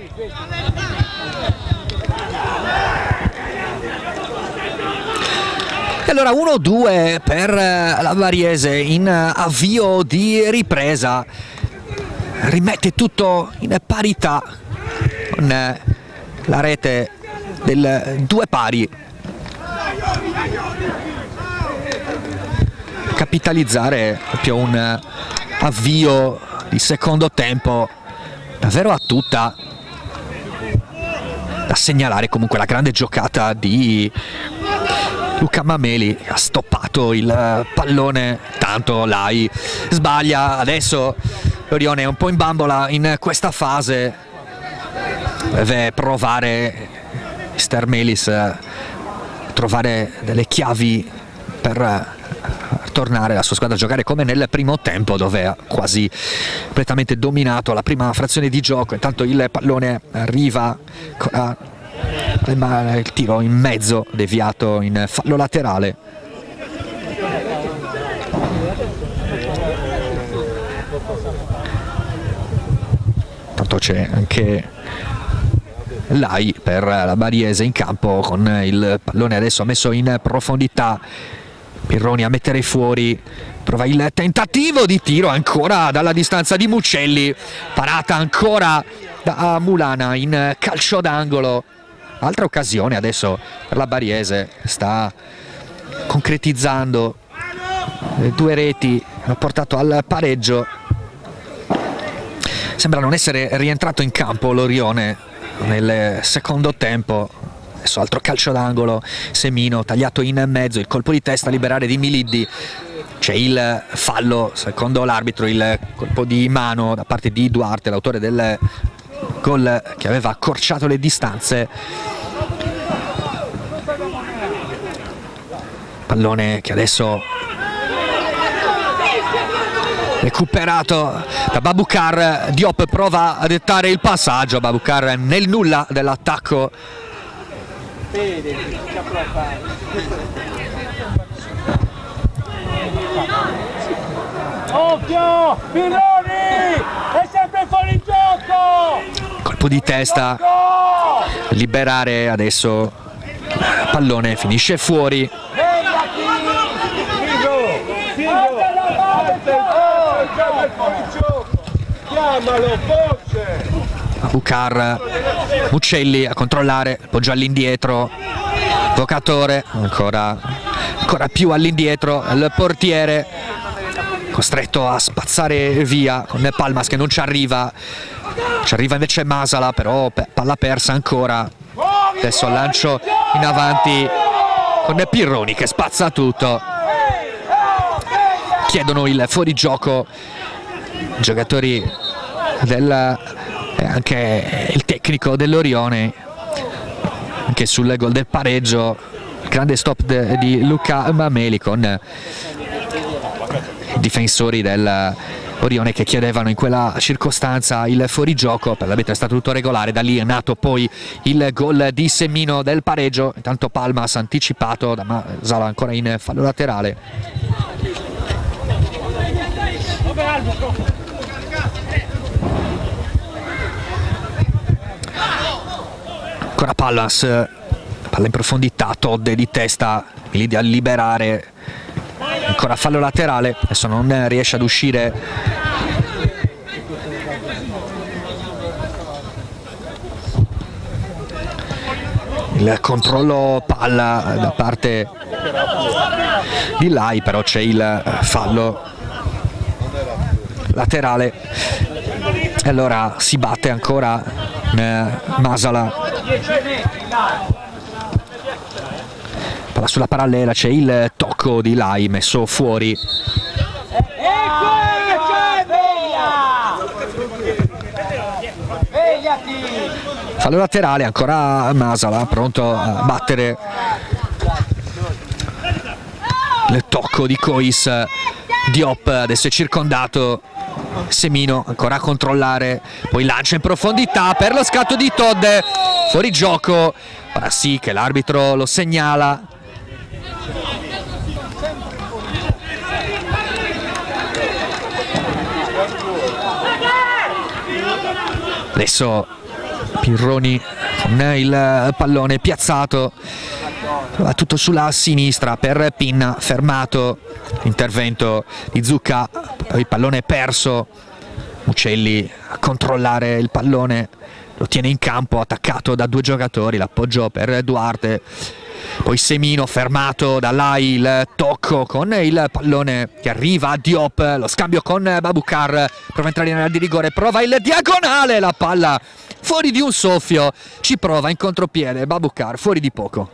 E allora uno due per la Bariese in avvio di ripresa, rimette tutto in parità con la rete del due pari. Capitalizzare proprio un avvio di secondo tempo davvero a tutta, da segnalare comunque la grande giocata di Luca Mameli, ha stoppato il pallone, tanto Lai sbaglia. Adesso l'Orione è un po' in bambola in questa fase, deve provare mister Melis a trovare delle chiavi per tornare la sua squadra a giocare come nel primo tempo, dove ha quasi completamente dominato la prima frazione di gioco. Intanto il pallone arriva a il tiro in mezzo, deviato in fallo laterale. Tanto c'è anche Lai per la Bariese in campo, con il pallone adesso messo in profondità. Pirroni a mettere fuori, prova il tentativo di tiro ancora dalla distanza di Muccelli, parata ancora da Mulana in calcio d'angolo. Altra occasione adesso per la Bariese, sta concretizzando le due reti, hanno portato al pareggio. Sembra non essere rientrato in campo l'Orione nel secondo tempo. Adesso altro calcio d'angolo, Semino tagliato in mezzo, il colpo di testa a liberare di Miliddi. C'è il fallo, secondo l'arbitro, il colpo di mano da parte di Duarte, l'autore del gol che aveva accorciato le distanze. Pallone che adesso recuperato da Babukar. Diop prova a dettare il passaggio, Babukar nel nulla dell'attacco. Occhio! Pirroni! È sempre fuori gioco! Colpo di testa, liberare adesso, pallone finisce fuori. Chiamalo, forse! Babukar, Muccelli a controllare, appoggia all'indietro, Vocatore ancora, ancora più all'indietro, il portiere costretto a spazzare via con Palmas che non ci arriva, ci arriva invece Masala, però palla persa ancora. Adesso lancio in avanti con Pirroni che spazza tutto, chiedono il fuorigioco i giocatori del, e anche il tecnico dell'Orione, anche sul gol del pareggio. Grande stop de, di Luca Mameli con i difensori dell'Orione che chiedevano in quella circostanza il fuorigioco. Per l'arbitro è stato tutto regolare, da lì è nato poi il gol di Semino del pareggio. Intanto Palmas anticipato da Masala ancora in fallo laterale. Ancora Palmas, palla in profondità, Todde di testa, Milidi a liberare, ancora fallo laterale, adesso non riesce ad uscire il controllo palla da parte di Lai, però c'è il fallo laterale e allora si batte ancora Masala. Palla sulla parallela, c'è il tocco di Lai messo fuori. Fallo laterale, ancora Masala pronto a battere il tocco di Cois. Diop adesso è circondato, Semino ancora a controllare, poi lancia in profondità per lo scatto di Todde, fuori gioco. Ora sì che l'arbitro lo segnala. Adesso Pirroni con il pallone piazzato, va tutto sulla sinistra per Pinna, fermato, intervento di Zucca, poi il pallone perso, Muccelli a controllare il pallone, lo tiene in campo attaccato da due giocatori, l'appoggio per Duarte, poi Semino fermato da Lai, il tocco con il pallone che arriva a Diop, lo scambio con Babukar, prova a entrare in area di rigore, prova il diagonale, la palla fuori di un soffio, ci prova in contropiede Babukar, fuori di poco.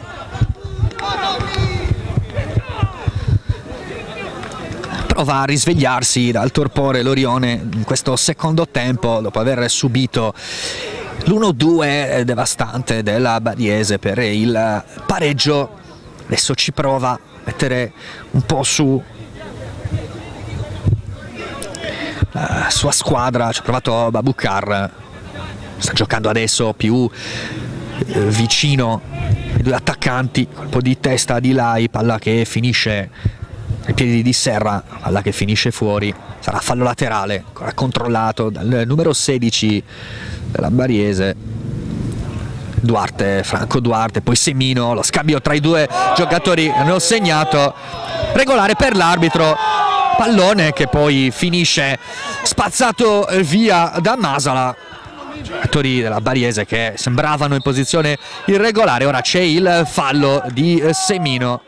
Prova a risvegliarsi dal torpore l'Orione in questo secondo tempo dopo aver subito l'uno due devastante della Bariese per il pareggio. adesso ci prova a mettere un po' su la sua squadra, ci ha provato Babukar, sta giocando adesso più eh, vicino ai due attaccanti, colpo di testa di Lai, palla che finisce ai piedi di Serra, palla che finisce fuori, sarà fallo laterale, ancora controllato dal numero sedici della Bariese, Duarte, Franco Duarte, poi Semino, lo scambio tra i due giocatori hanno segnato, regolare per l'arbitro, pallone che poi finisce spazzato via da Masala. Giocatori della Bariese che sembravano in posizione irregolare, ora c'è il fallo di Semino.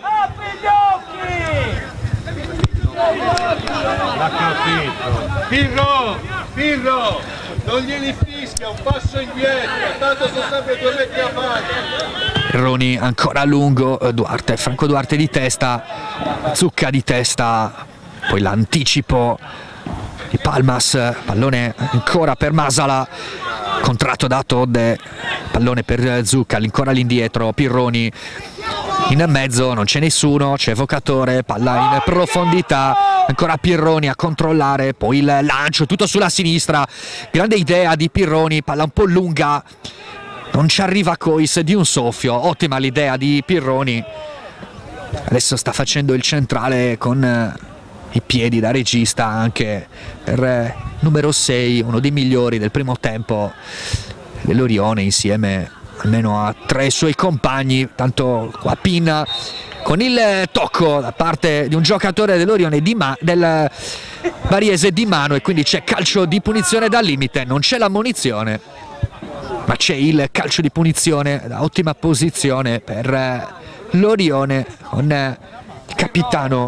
L'ha capito. Pirro, Pirro, non glieli fischia, un passo indietro, tanto sono sempre due metri avanti. Roni ancora a lungo, Duarte, Franco Duarte di testa, Zucca di testa, poi l'anticipo di Palmas, pallone ancora per Masala, contratto da Todde, pallone per Zucca, ancora all'indietro, Pirroni in mezzo, non c'è nessuno, c'è Vocatore, palla in profondità, ancora Pirroni a controllare, poi il lancio tutto sulla sinistra, grande idea di Pirroni, palla un po' lunga, non ci arriva Cois di un soffio, ottima l'idea di Pirroni, adesso sta facendo il centrale con i piedi da regista anche per numero sei, uno dei migliori del primo tempo dell'Orione, insieme almeno a tre suoi compagni, tanto qua Pinna con il tocco da parte di un giocatore dell'Orione del Bariese di mano, e quindi c'è calcio di punizione dal limite, non c'è l'ammonizione ma c'è il calcio di punizione da ottima posizione per l'Orione con il capitano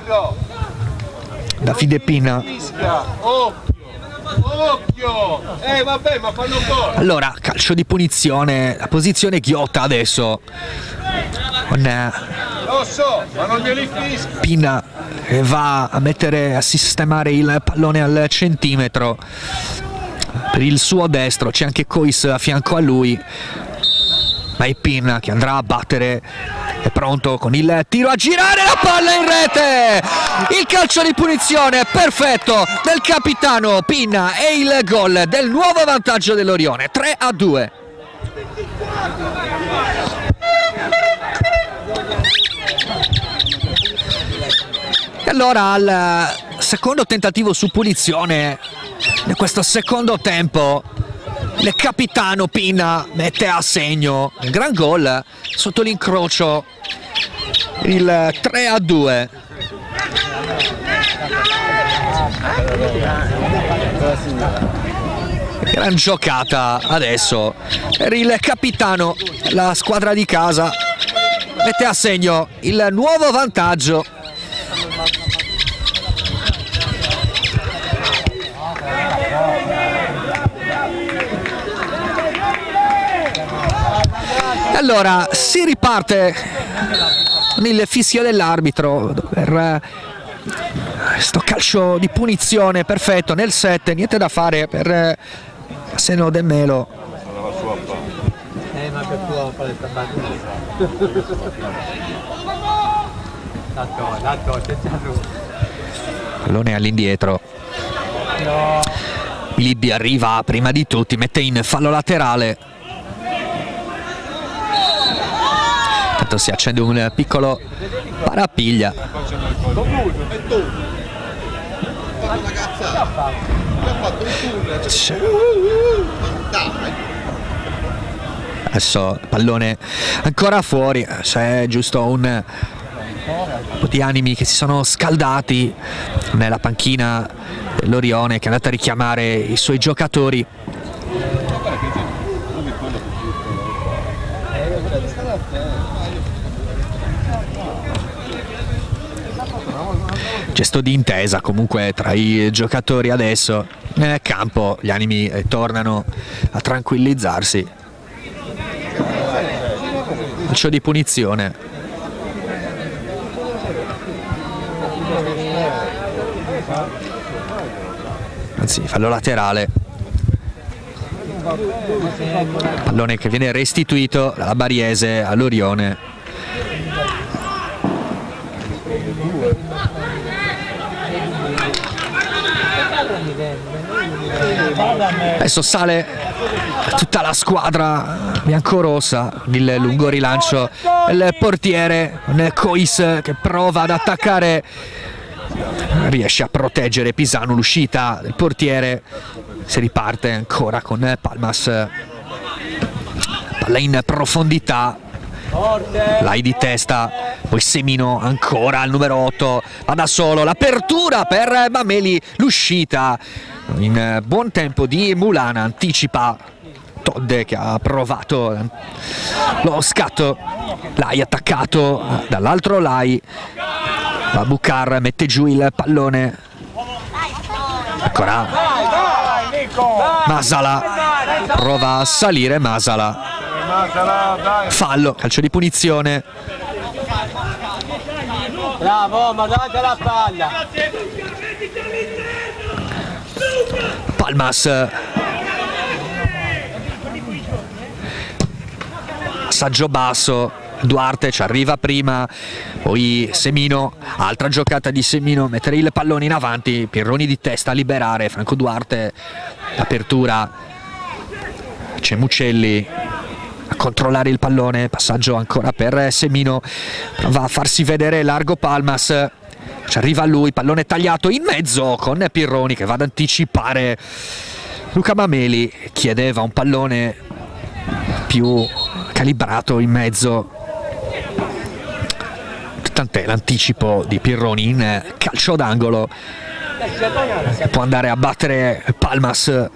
Davide Pinna. Occhio! Eh vabbè, ma fanno gol! Allora, calcio di punizione, la posizione ghiotta adesso con Lo so, ma non glieli fischia! Pinna che va a mettere, a sistemare il pallone al centimetro per il suo destro, c'è anche Cois a fianco a lui, ma è Pinna che andrà a battere, è pronto con il tiro a girare, la palla in rete, il calcio di punizione perfetto del capitano Pinna e il gol del nuovo vantaggio dell'Orione, tre a due. E allora al secondo tentativo su punizione in questo secondo tempo il capitano Pinna mette a segno un gran gol sotto l'incrocio, il tre a due. Gran giocata adesso per il capitano, la squadra di casa mette a segno il nuovo vantaggio. Allora si riparte con il fischio dell'arbitro per questo calcio di punizione perfetto nel set, niente da fare per Seno De Melo. Pallone all'indietro, Libbi arriva prima di tutti, mette in fallo laterale. Si accende un piccolo parapiglia. Adesso pallone ancora fuori, c'è giusto un po' di animi che si sono scaldati nella panchina dell'Orione, che è andata a richiamare i suoi giocatori. Gesto di intesa comunque tra i giocatori adesso. Nel campo gli animi eh, tornano a tranquillizzarsi. Calcio di punizione. Anzi, fallo laterale. Pallone che viene restituito dalla Bariese all'Orione. Adesso sale tutta la squadra biancorossa, il lungo rilancio del portiere Cois che prova ad attaccare, riesce a proteggere Pisano, l'uscita del portiere, si riparte ancora con Palmas, palla in profondità, Lai di testa, poi Semino ancora al numero otto, va da solo, l'apertura per Mameli, l'uscita in buon tempo di Mulana, anticipa Todde che ha provato lo scatto, Lai attaccato dall'altro Lai, Babukar mette giù il pallone, ancora Masala, prova a salire Masala, fallo, calcio di punizione. Bravo, ma date la palla. Palmas, passaggio basso, Duarte ci arriva prima, poi Semino, altra giocata di Semino, mettere il pallone in avanti, Pirroni di testa a liberare, Franco Duarte, apertura, c'è Mucelli a controllare il pallone, passaggio ancora per Semino, va a farsi vedere largo Palmas, ci arriva lui, pallone tagliato in mezzo con Pirroni che va ad anticipare Luca Mameli, chiedeva un pallone più calibrato in mezzo, tant'è l'anticipo di Pirroni in calcio d'angolo, può andare a battere Palmas.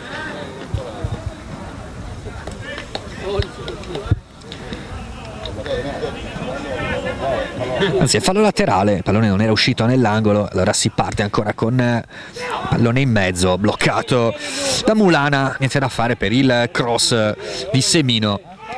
Anzi, è fallo laterale, il pallone non era uscito nell'angolo, allora si parte ancora con pallone in mezzo, bloccato da Mulana, niente da fare per il cross di Semino.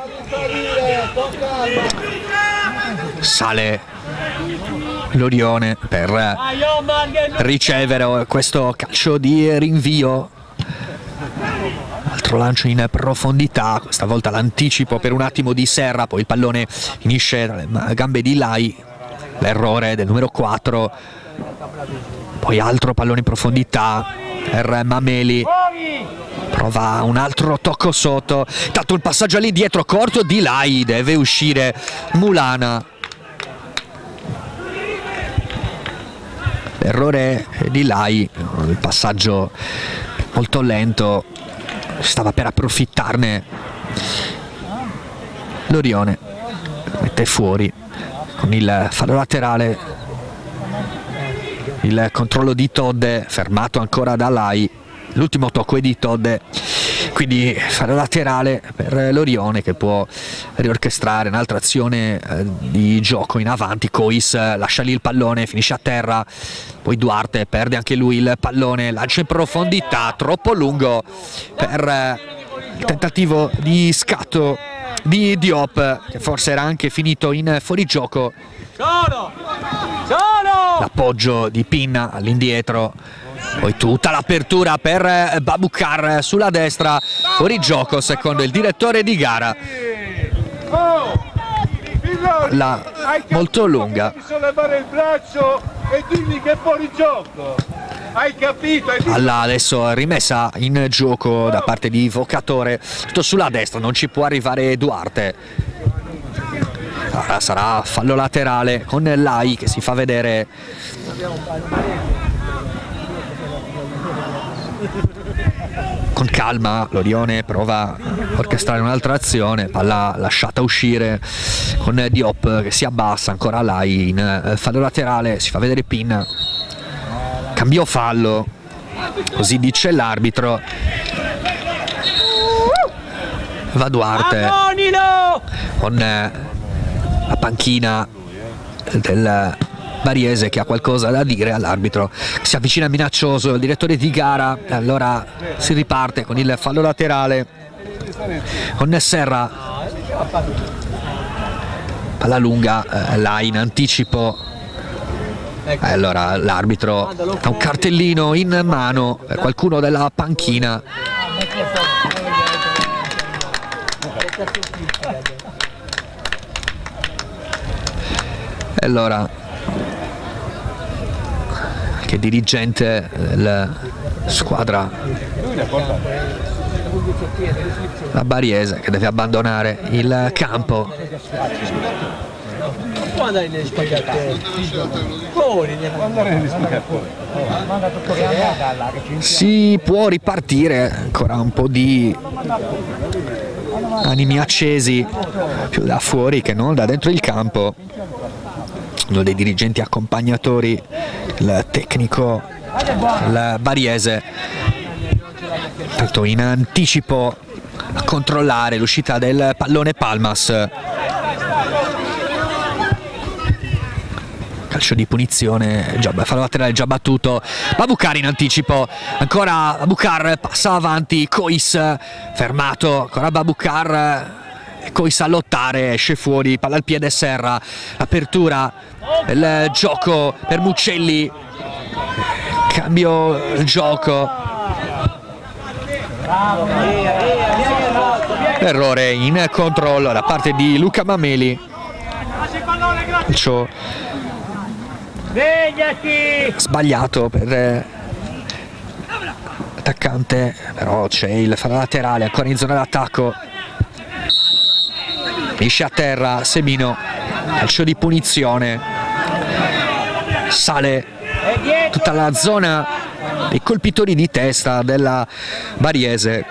Sale Lorione per ricevere questo calcio di rinvio, altro lancio in profondità, questa volta l'anticipo per un attimo di Serra, poi il pallone finisce tra le gambe di Lai, l'errore del numero quattro, poi altro pallone in profondità per Mameli, prova un altro tocco sotto, tanto un passaggio all'indietro corto di Lai, deve uscire Mulana, l'errore di Lai, il passaggio molto lento, stava per approfittarne Lorione, mette fuori con il fallo laterale, il controllo di Todde fermato ancora da Lai, l'ultimo tocco è di Todde, quindi fallo laterale per Lorione che può riorchestrare un'altra azione eh, di gioco in avanti. Cois lascia lì il pallone, finisce a terra, poi Duarte perde anche lui il pallone, lancia in profondità, troppo lungo per eh, il tentativo di scatto di Diop che forse era anche finito in fuorigioco. L'appoggio di Pinna all'indietro, poi tutta l'apertura per Babukar sulla destra, fuorigioco secondo il direttore di gara. La molto lunga. Sollevare il braccio e dirgli che è fuori gioco. Hai capito? Hai Alla adesso rimessa in gioco da parte di Vocatore, tutto sulla destra, non ci può arrivare Duarte. Ora sarà fallo laterale con Lai che si fa vedere. Con calma Lorione prova a orchestrare un'altra azione, palla lasciata uscire con Diop che si abbassa, ancora Lai in fallo laterale, si fa vedere Pinna, cambio fallo, così dice l'arbitro. Va Duarte con la panchina del Bariese che ha qualcosa da dire all'arbitro, si avvicina minaccioso il direttore di gara, allora si riparte con il fallo laterale con Serra, palla lunga, eh, là in anticipo, eh, allora l'arbitro ha un cartellino in mano per qualcuno della panchina. E allora che dirigente della squadra la Bariese, che deve abbandonare il campo. Può andare negli spogliatoi. Fuori, deve andare negli spogliatoi. Si può ripartire, ancora un po' di animi accesi più da fuori che non da dentro il campo. Uno dei dirigenti accompagnatori, il tecnico, il Bariese, tanto in anticipo a controllare l'uscita del pallone Palmas. Calcio di punizione, già, fallo laterale già battuto. Babukar in anticipo, ancora Babukar, passa avanti, Kois fermato, ancora Babukar, Kois a lottare, esce fuori, palla al piede Serra, apertura del gioco per Muccelli, cambio il gioco, errore in controllo da parte di Luca Mameli. Calcio sbagliato per l'attaccante, però c'è il fallo laterale ancora in zona d'attacco. Finisce a terra Semino, calcio di punizione, sale tutta la zona dei colpitori di testa della Bariese.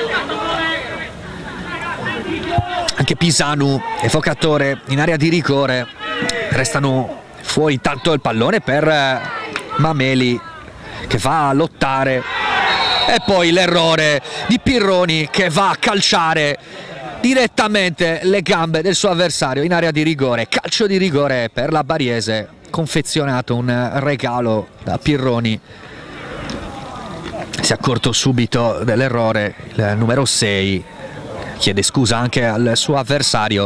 Anche Pisanu e Focatore in area di rigore, restano fuori. Intanto il pallone per Mameli che va a lottare, e poi l'errore di Pirroni che va a calciare direttamente le gambe del suo avversario in area di rigore. Calcio di rigore per la Bariese, confezionato un regalo da Pirroni. Si è accorto subito dell'errore il numero sei, chiede scusa anche al suo avversario.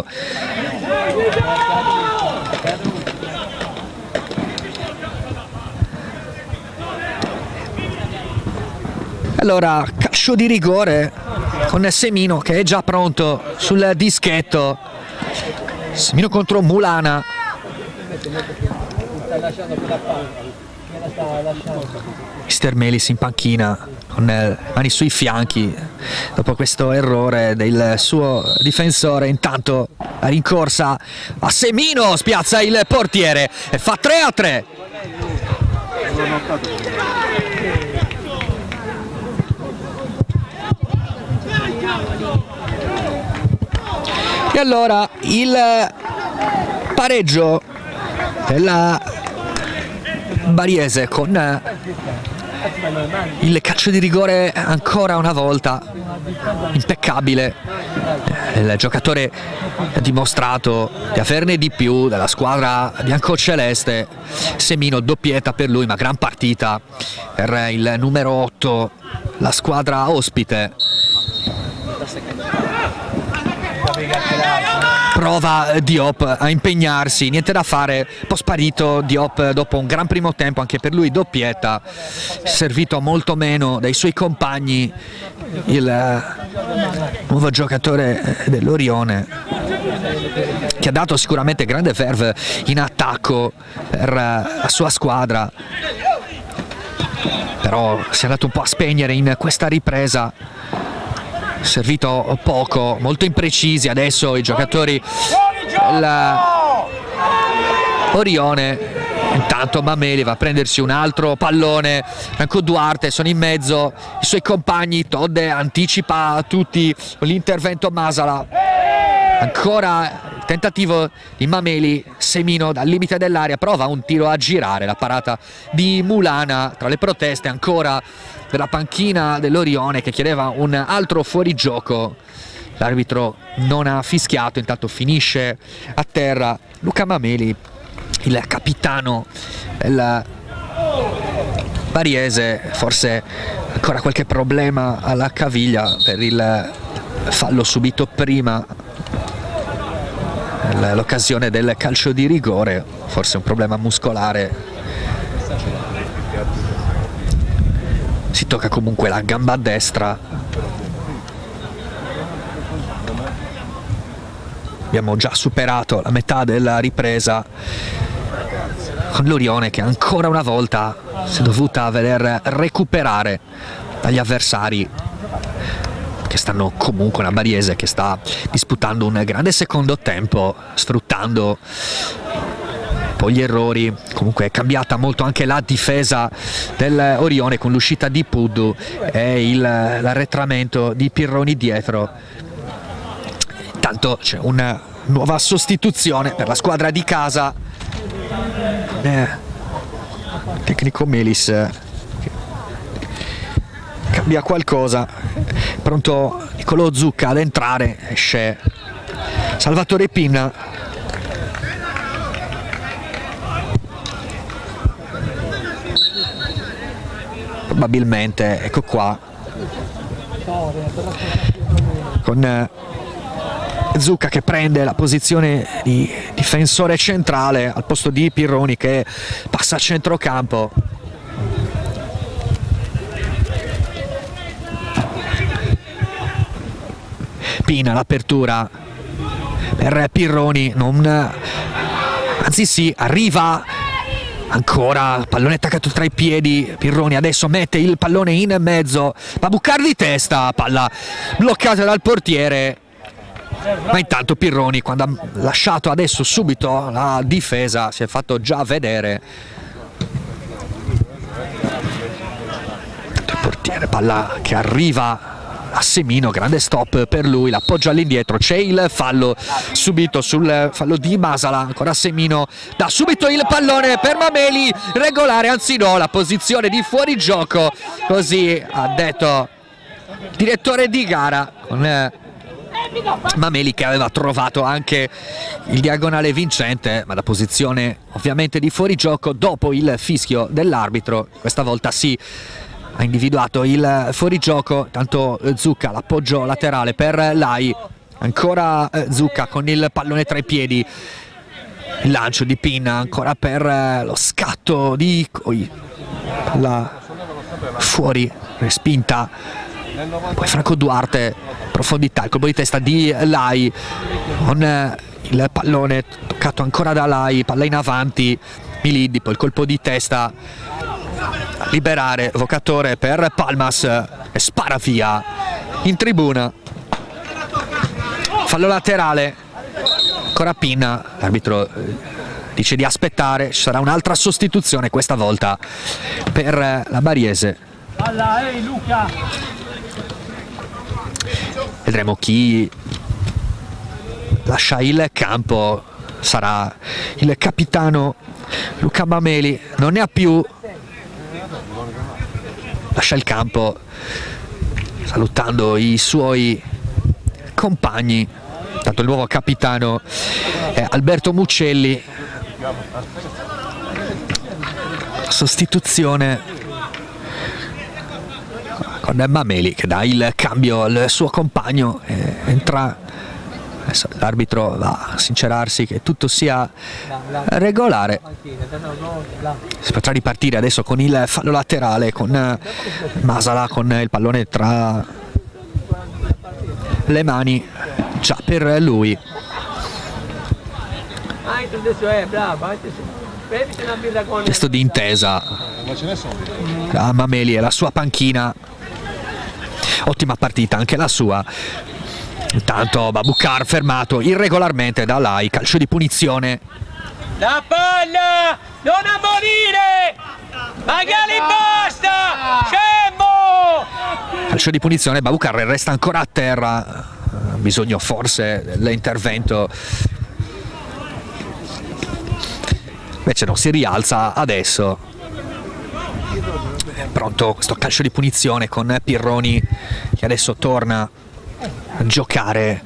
Allora, calcio di rigore con Semino che è già pronto sul dischetto. Semino contro Mulana. Mister Melis in panchina con le mani sui fianchi dopo questo errore del suo difensore. Intanto la rincorsa a Semino, spiazza il portiere e fa tre a tre. E allora il pareggio della Bariese con il calcio di rigore ancora una volta impeccabile. Il giocatore ha dimostrato di averne di più della squadra biancoceleste. Semino, doppietta per lui, ma gran partita per il numero otto, la squadra ospite. Prova Diop a impegnarsi, niente da fare, un po' sparito Diop dopo un gran primo tempo, anche per lui doppietta, servito molto meno dai suoi compagni, il nuovo giocatore dell'Orione, che ha dato sicuramente grande verve in attacco per la sua squadra, però si è andato un po' a spegnere in questa ripresa. Servito poco, molto imprecisi adesso i giocatori dell'Orione. Intanto Mameli va a prendersi un altro pallone, Franco Duarte sono in mezzo i suoi compagni, Todde anticipa tutti l'intervento Masala, ancora il tentativo di Mameli, Semino dal limite dell'area prova un tiro a girare, la parata di Mulana tra le proteste ancora della panchina dell'Orione che chiedeva un altro fuorigioco. L'arbitro non ha fischiato, intanto finisce a terra Luca Mameli, il capitano del Bariese, forse ancora qualche problema alla caviglia per il fallo subito prima, l'occasione del calcio di rigore, forse un problema muscolare. Si tocca comunque la gamba destra. Abbiamo già superato la metà della ripresa. con l'Orione che ancora una volta si è dovuta veder recuperare dagli avversari che stanno comunque, una Bariese che sta disputando un grande secondo tempo, sfruttando poi gli errori. Comunque è cambiata molto anche la difesa dell'Orione con l'uscita di Puddu e l'arretramento di Pirroni dietro. Intanto c'è una nuova sostituzione per la squadra di casa, eh, tecnico Melis che cambia qualcosa, pronto Nicolò Zucca ad entrare, esce Salvatore Pinna. Probabilmente, ecco qua, con Zucca che prende la posizione di difensore centrale al posto di Pirroni che passa a centrocampo. Pina, l'apertura per Pirroni, non, anzi sì, arriva ancora, pallone attaccato tra i piedi, Pirroni adesso mette il pallone in mezzo, Babucar di testa, palla bloccata dal portiere, ma intanto Pirroni, quando ha lasciato adesso subito la difesa, si è fatto già vedere. Il portiere, palla che arriva a Semino, grande stop per lui, l'appoggio all'indietro, c'è il fallo subito sul fallo di Masala, ancora Semino, dà subito il pallone per Mameli, regolare, anzi no, la posizione di fuorigioco, così ha detto il direttore di gara, con Mameli che aveva trovato anche il diagonale vincente, ma la posizione ovviamente di fuorigioco dopo il fischio dell'arbitro, questa volta sì, ha individuato il fuorigioco. Tanto Zucca, l'appoggio laterale per Lai, ancora Zucca con il pallone tra i piedi, il lancio di Pinna ancora per lo scatto di Coi, la fuori, respinta, poi Franco Duarte, profondità, il colpo di testa di Lai con il pallone toccato ancora da Lai, palla in avanti, Milidi, poi il colpo di testa, liberare Vocatore per Palmas e spara via in tribuna, fallo laterale, ancora Pinna, l'arbitro dice di aspettare, ci sarà un'altra sostituzione questa volta per la Bariese. Vedremo chi lascia il campo, sarà il capitano Luca Mameli, non ne ha più, lascia il campo salutando i suoi compagni. Tanto il nuovo capitano è Alberto Muccelli, sostituzione con Mameli che dà il cambio al suo compagno, e entra. Adesso l'arbitro va a sincerarsi che tutto sia regolare. Si potrà ripartire adesso con il fallo laterale, con Masala con il pallone tra le mani già per lui. Testo di intesa a Mameli e la sua panchina, ottima partita anche la sua. Intanto Babucar fermato irregolarmente da Lai, calcio di punizione. La palla, non ammonire, magari basta, scemo! Calcio di punizione, Babucar resta ancora a terra, bisogno forse dell'intervento, invece no, si rialza adesso. Pronto questo calcio di punizione con Pirroni che adesso torna a giocare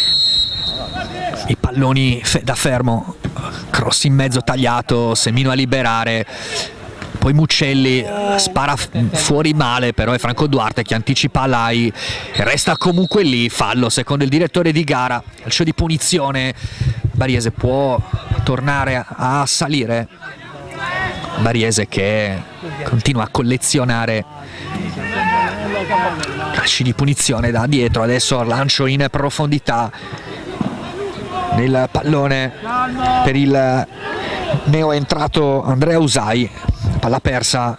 i palloni da fermo, cross in mezzo tagliato, Semino a liberare, poi Muccelli spara fuori male, però è Franco Duarte che anticipa Lai e resta comunque lì, fallo secondo il direttore di gara, calcio di punizione. Bariese può tornare a salire, Bariese che continua a collezionare calci di punizione da dietro. Adesso lancio in profondità nel pallone per il neo è entrato Andrea Usai, palla persa.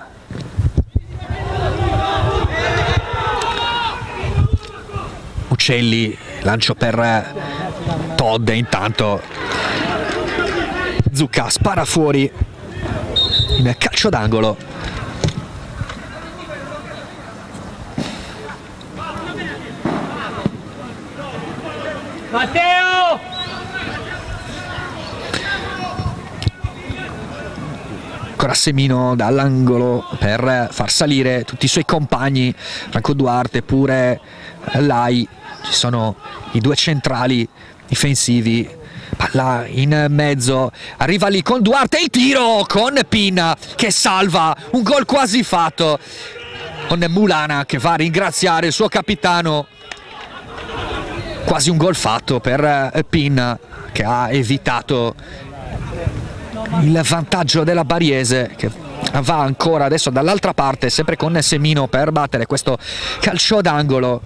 Uccelli, lancio per Todd, intanto Zucca spara fuori in calcio d'angolo. Matteo! Ancora Semino dall'angolo per far salire tutti i suoi compagni, Franco Duarte pure Lai, ci sono i due centrali difensivi, palla in mezzo, arriva lì con Duarte, il tiro con Pinna che salva, un gol quasi fatto, con Mulana che va a ringraziare il suo capitano. Quasi un gol fatto per Pinna che ha evitato il vantaggio della Bariese, che va ancora adesso dall'altra parte sempre con Semino per battere questo calcio d'angolo.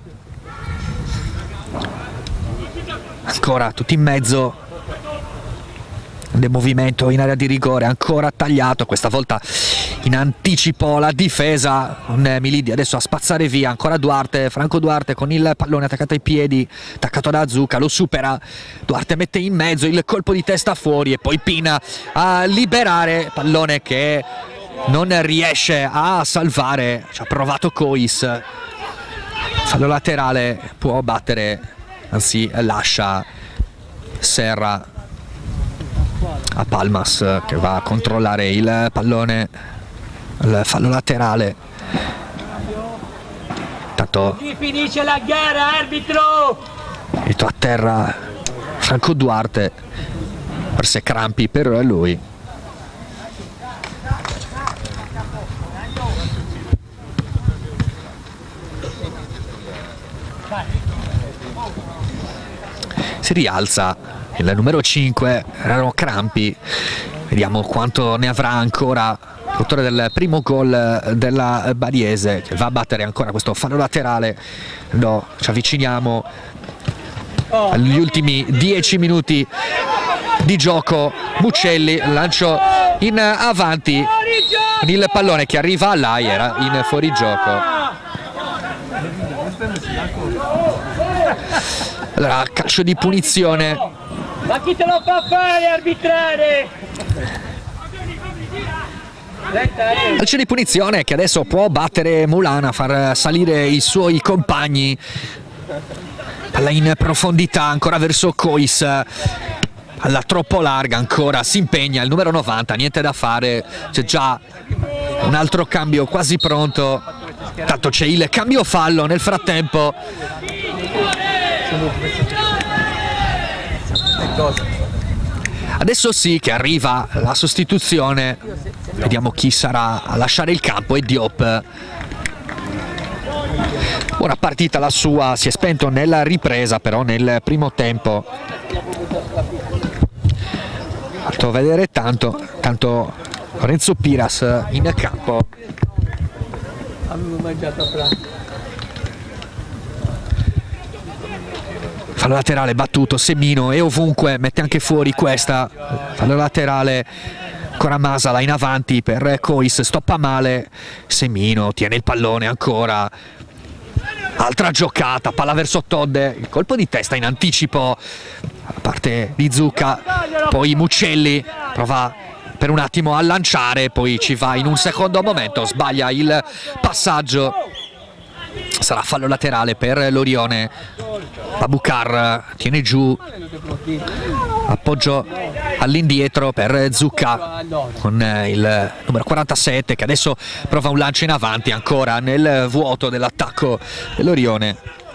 Ancora tutti in mezzo, del movimento in area di rigore, ancora tagliato, questa volta in anticipo la difesa, con Milidi adesso a spazzare via, ancora Duarte, Franco Duarte con il pallone attaccato ai piedi, attaccato da Zucca, lo supera, Duarte mette in mezzo il colpo di testa fuori e poi Pinna a liberare, pallone che non riesce a salvare, ci ha provato Cois, fallo laterale, può battere, anzi lascia Serra a Palmas che va a controllare il pallone, il fallo laterale. Intanto Chi finisce la gara, arbitro? metto a terra Franco Duarte, forse crampi per lui. Si rialza il numero cinque, erano crampi, vediamo quanto ne avrà ancora l'autore del primo gol della Bariese, che va a battere ancora questo fallo laterale. No, ci avviciniamo agli ultimi dieci minuti di gioco. Muccelli, lancio in avanti, il pallone che arriva là era in fuorigioco. Allora, calcio di punizione. Ma chi te lo fa fare, arbitrare? Calcio di punizione che adesso può battere Mulana, far salire i suoi compagni. Palla in profondità, ancora verso Cois. Palla troppo larga, ancora si impegna il numero novanta, niente da fare. C'è già un altro cambio quasi pronto. Tanto c'è il cambio fallo nel frattempo. Adesso sì che arriva la sostituzione, vediamo chi sarà a lasciare il campo. È Diop. Buona partita la sua, si è spento nella ripresa però nel primo tempo. Fatto vedere tanto, tanto Lorenzo Piras in campo. Fallo laterale battuto, Semino è ovunque, mette anche fuori questa. Fallo laterale, ancora Masala in avanti per Cois, stoppa male, Semino tiene il pallone ancora. Altra giocata, palla verso Todd, il colpo di testa in anticipo da parte di Zucca, poi Muccelli prova per un attimo a lanciare, poi ci va in un secondo momento, sbaglia il passaggio. Sarà fallo laterale per l'Orione. Babucar tiene giù, appoggio all'indietro per Zucca con il numero quarantasette che adesso prova un lancio in avanti ancora nel vuoto dell'attacco dell'Orione.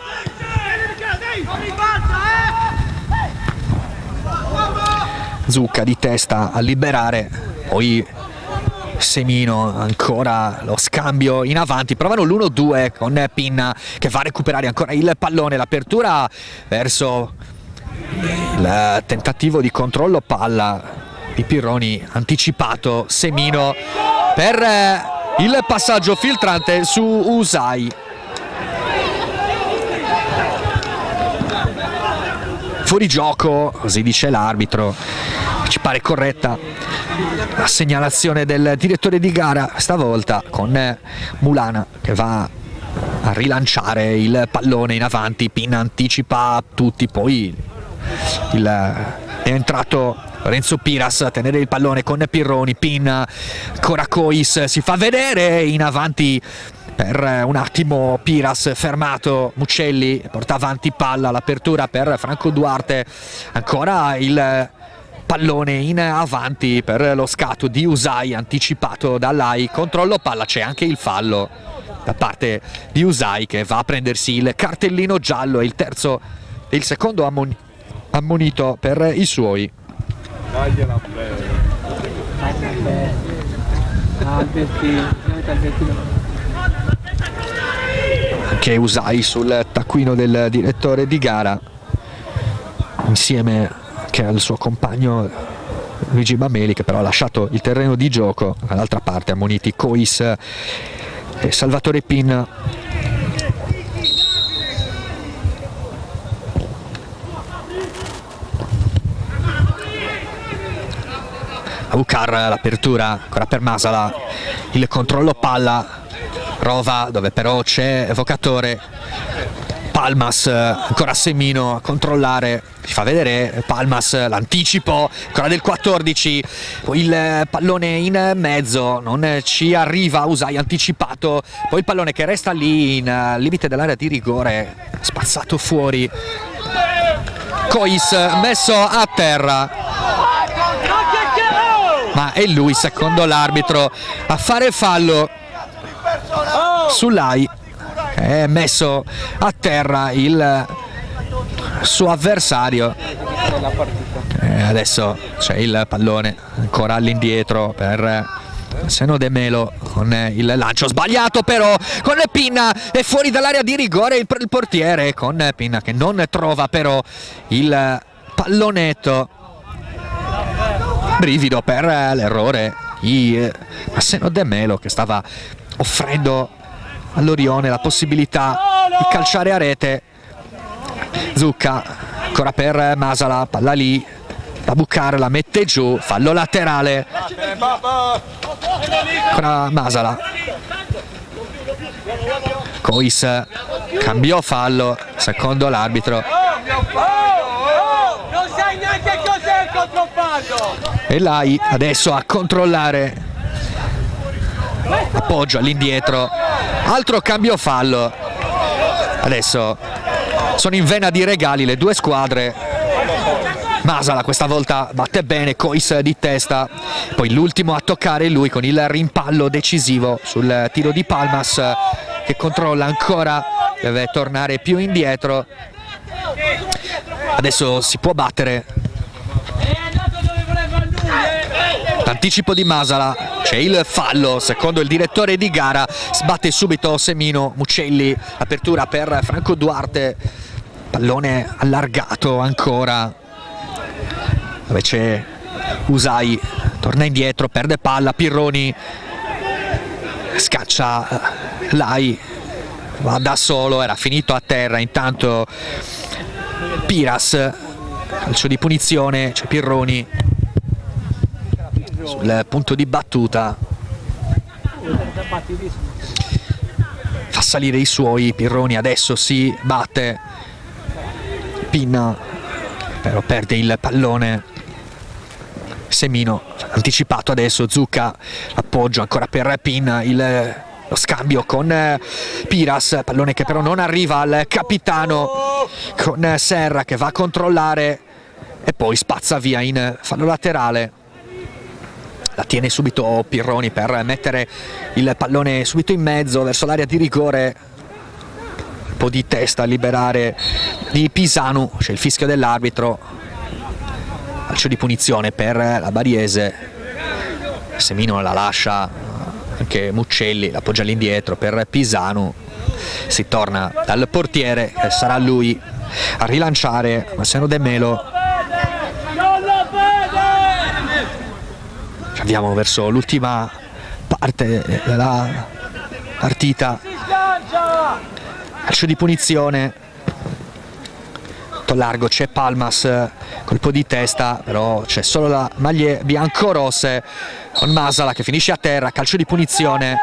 Zucca di testa a liberare, poi Semino, ancora lo scambio in avanti, provano l'uno due con Pinna che va a recuperare ancora il pallone, l'apertura verso il tentativo di controllo palla di Pirroni anticipato, Semino per il passaggio filtrante su Usai. Fuori gioco, così dice l'arbitro. Ci pare corretta la segnalazione del direttore di gara, stavolta con Mulana che va a rilanciare il pallone in avanti. Pin anticipa tutti, poi il, è entrato Lorenzo Piras a tenere il pallone con Pirroni. Pin, ancora Cois, si fa vedere in avanti per un attimo Piras, fermato Muccelli, porta avanti palla, l'apertura per Franco Duarte, ancora il pallone in avanti per lo scatto di Usai anticipato da Lai, controllo palla, c'è anche il fallo da parte di Usai che va a prendersi il cartellino giallo, e il terzo e il secondo ammon ammonito per i suoi. Anche Usai sul taccuino del direttore di gara, insieme che al suo compagno Luigi Mameli, che però ha lasciato il terreno di gioco. Dall'altra parte ammoniti Cois e Salvatore Pin. Avucar, l'apertura ancora per Masala, il controllo palla, Rova dove però c'è Vocatore, Palmas, ancora Semino a controllare, si fa vedere Palmas, l'anticipo ancora del quattordici, poi il pallone in mezzo, non ci arriva, Usai anticipato, poi il pallone che resta lì in limite dell'area di rigore, spazzato fuori. Cois messo a terra, ma è lui, secondo l'arbitro, a fare fallo su Lai. È messo a terra il suo avversario. E adesso c'è il pallone ancora all'indietro per Seno De Melo con il lancio sbagliato, però con Pinna è fuori dall'area di rigore il, il portiere, con Pinna che non trova però il pallonetto. Brivido per l'errore di Seno De Melo, che stava offrendo all'Orione la possibilità di calciare a rete. Zucca ancora per Masala, palla lì, Babucar la mette giù, fallo laterale, ancora Masala. Cois cambiò fallo secondo l'arbitro, Non sai neanche cos'è il controballo! e Lai adesso a controllare, appoggio all'indietro, altro cambio fallo. Adesso sono in vena di regali le due squadre. Masala questa volta batte bene, Cois di testa, poi l'ultimo a toccare lui con il rimpallo decisivo sul tiro di Palmas, che controlla ancora, deve tornare più indietro. Adesso si può battere. Anticipo di Masala, c'è il fallo secondo il direttore di gara, sbatte subito Semino. Muccelli, apertura per Franco Duarte, pallone allargato ancora, dove c'è Usai, torna indietro, perde palla, Pirroni scaccia Lai, va da solo, era finito a terra. Intanto Piras, calcio di punizione, c'è Pirroni sul punto di battuta, fa salire i suoi. Pirroni adesso si batte, Pinna però perde il pallone. Semino anticipato adesso, Zucca, appoggio ancora per Pinna, il, lo scambio con Piras, pallone che però non arriva al capitano, con Serra che va a controllare e poi spazza via in fallo laterale. La tiene subito Pirroni per mettere il pallone subito in mezzo verso l'area di rigore, un po' di testa a liberare di Pisanu, c'è il fischio dell'arbitro, calcio di punizione per la Bariese. Semino la lascia, anche Muccelli l'appoggia all'indietro per Pisanu, si torna dal portiere e sarà lui a rilanciare, ma Seno De Melo. Andiamo verso l'ultima parte della partita, calcio di punizione largo c'è Palmas, colpo di testa, però c'è solo la maglie bianco-rosse con Masala che finisce a terra, calcio di punizione.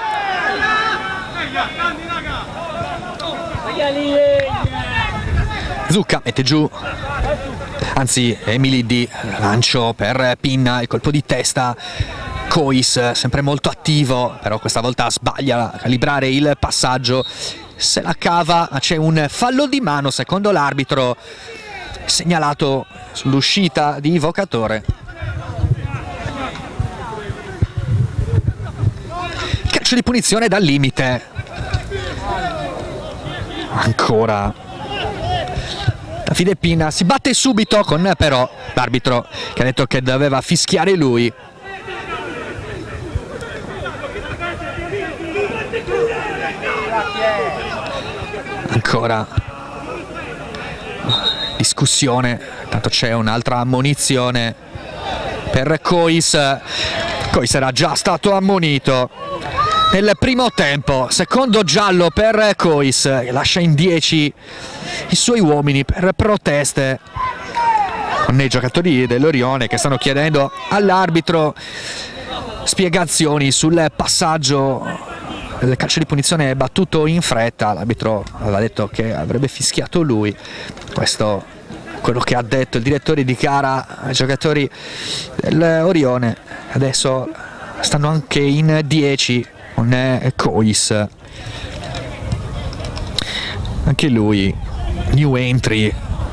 Zucca mette giù, anzi Emilidi, lancio per Pinna, il colpo di testa. Cois sempre molto attivo, però questa volta sbaglia a calibrare il passaggio, se la cava, c'è un fallo di mano secondo l'arbitro segnalato sull'uscita di Vocatore. Calcio di punizione dal limite, ancora Davide Pinna, si batte subito con però l'arbitro che ha detto che doveva fischiare lui. Ancora discussione, tanto c'è un'altra ammonizione per Cois. Cois era già stato ammonito nel primo tempo, secondo giallo per Cois, che lascia in dieci i suoi uomini per proteste con i giocatori dell'Orione che stanno chiedendo all'arbitro spiegazioni sul passaggio. Il calcio di punizione è battuto in fretta, l'arbitro aveva detto che avrebbe fischiato lui, questo è quello che ha detto il direttore di gara ai giocatori dell'Orione. Adesso stanno anche in dieci con Cois, anche lui new entry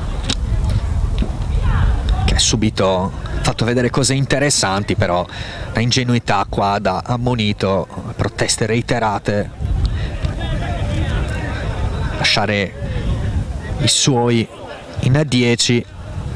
che ha subito fatto vedere cose interessanti, però la ingenuità qua da ammonito, proteste reiterate, lasciare i suoi in dieci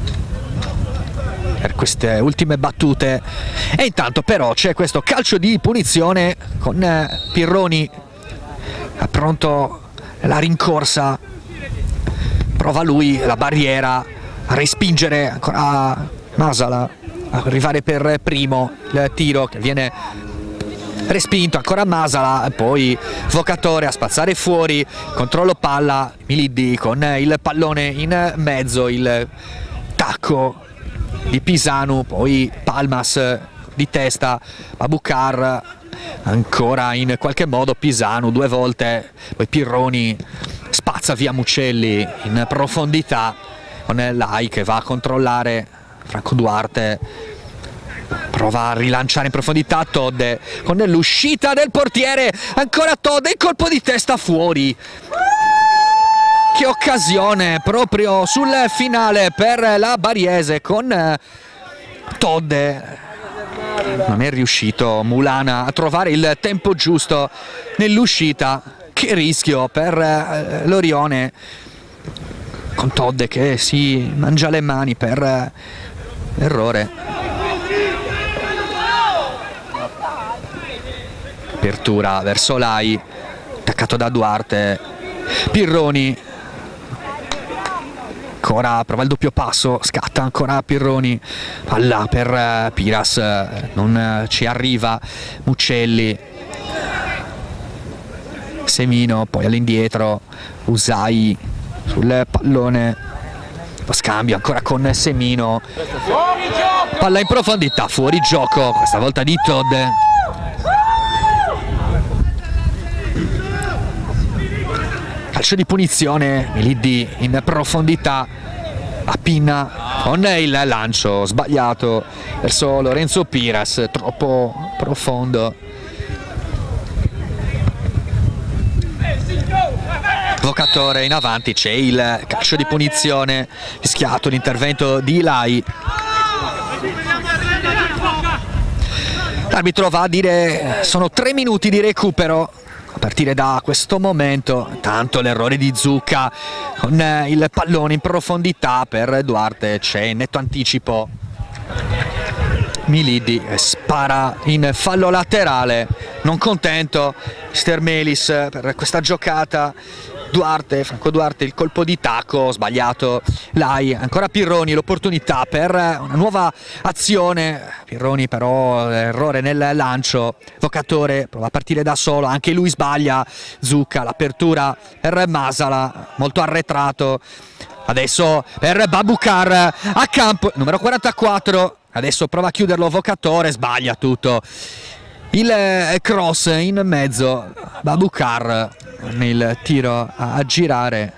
per queste ultime battute. E intanto però c'è questo calcio di punizione con Pirroni pronto la rincorsa, prova lui la barriera a respingere ancora Masala, a arrivare per primo il tiro che viene respinto, ancora Masala, e poi Vocatore a spazzare fuori, controllo palla, Miliddi con il pallone in mezzo, il tacco di Pisanu, poi Palmas di testa, Babukar, ancora in qualche modo Pisanu due volte, poi Pirroni spazza via Mucelli in profondità con Lai che va a controllare Franco Duarte, prova a rilanciare in profondità Todde con l'uscita del portiere, ancora Todde, colpo di testa fuori. Che occasione proprio sul finale per la Bariese con Todde, non è riuscito Mulana a trovare il tempo giusto nell'uscita. Che rischio per l'Orione con Todde che si mangia le mani per errore. Apertura verso Lai, attaccato da Duarte, Pirroni ancora prova il doppio passo, scatta ancora Pirroni, palla per Piras, non ci arriva Mucelli, Semino poi all'indietro, Usai sul pallone, lo scambio ancora con Semino, palla in profondità, fuori gioco, questa volta di Todde. Calcio di punizione, Miliddi in profondità a Pinna con il lancio sbagliato verso Lorenzo Piras, troppo profondo. Vocatore in avanti, c'è il calcio di punizione, rischiato l'intervento di Lai. L'arbitro va a dire sono tre minuti di recupero a partire da questo momento. Tanto l'errore di Zucca con il pallone in profondità per Duarte, c'è netto anticipo. Miliddi spara in fallo laterale, non contento Stermelis per questa giocata Duarte, Franco Duarte, il colpo di tacco sbagliato. Lai, ancora Pirroni, l'opportunità per una nuova azione. Pirroni però errore nel lancio. Vocatore prova a partire da solo, anche lui sbaglia. Zucca, l'apertura per Masala, molto arretrato. Adesso per Babukar a campo, numero quarantaquattro. Adesso prova a chiuderlo Vocatore, sbaglia tutto. Il cross in mezzo, Babukar nel tiro a, a girare.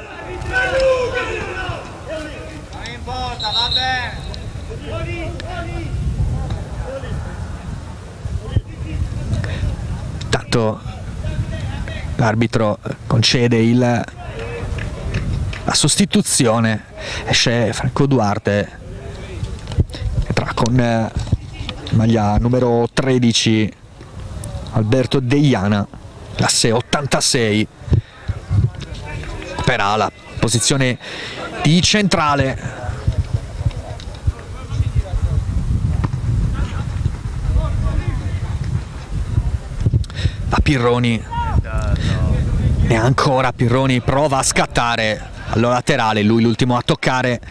Tanto l'arbitro concede il, la sostituzione, esce Franco Duarte, entra con maglia numero tredici Alberto Deiana, classe ottantasei, per la posizione di centrale. A Pirroni, e ancora Pirroni prova a scattare allo laterale, lui l'ultimo a toccare.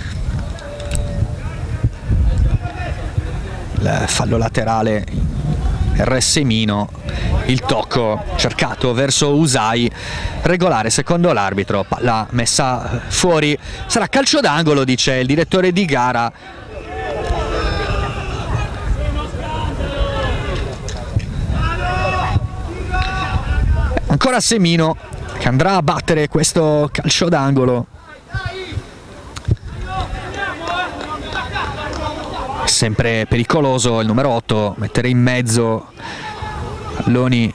Il fallo laterale per Semino, il tocco cercato verso Usai, regolare secondo l'arbitro, palla messa fuori, sarà calcio d'angolo, dice il direttore di gara. Ancora Semino che andrà a battere questo calcio d'angolo. Sempre pericoloso il numero otto, mettere in mezzo palloni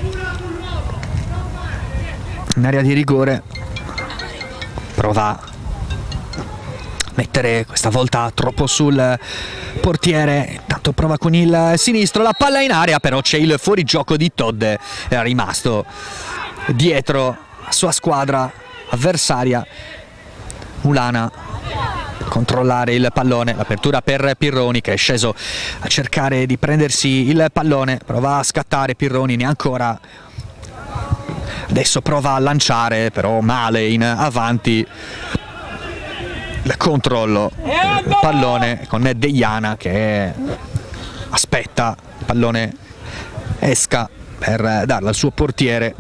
in area di rigore, prova a mettere questa volta troppo sul portiere, intanto prova con il sinistro, la palla in area, però c'è il fuorigioco di Todd, è rimasto dietro la sua squadra avversaria. Mulana controllare il pallone, l'apertura per Pirroni che è sceso a cercare di prendersi il pallone, prova a scattare Pirroni, ne ancora, adesso prova a lanciare però male in avanti, il controllo del pallone con Deiana che aspetta il pallone esca per darla al suo portiere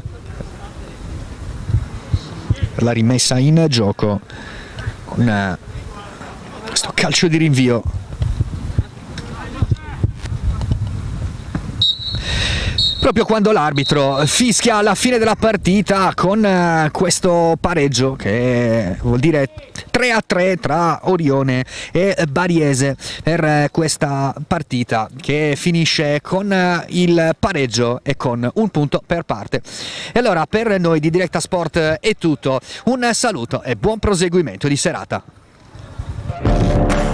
per la rimessa in gioco con questo calcio di rinvio. Proprio quando l'arbitro fischia alla fine della partita con questo pareggio che vuol dire tre a tre tra Orione e Bariese per questa partita che finisce con il pareggio e con un punto per parte. E allora per noi di Directa Sport è tutto, un saluto e buon proseguimento di serata.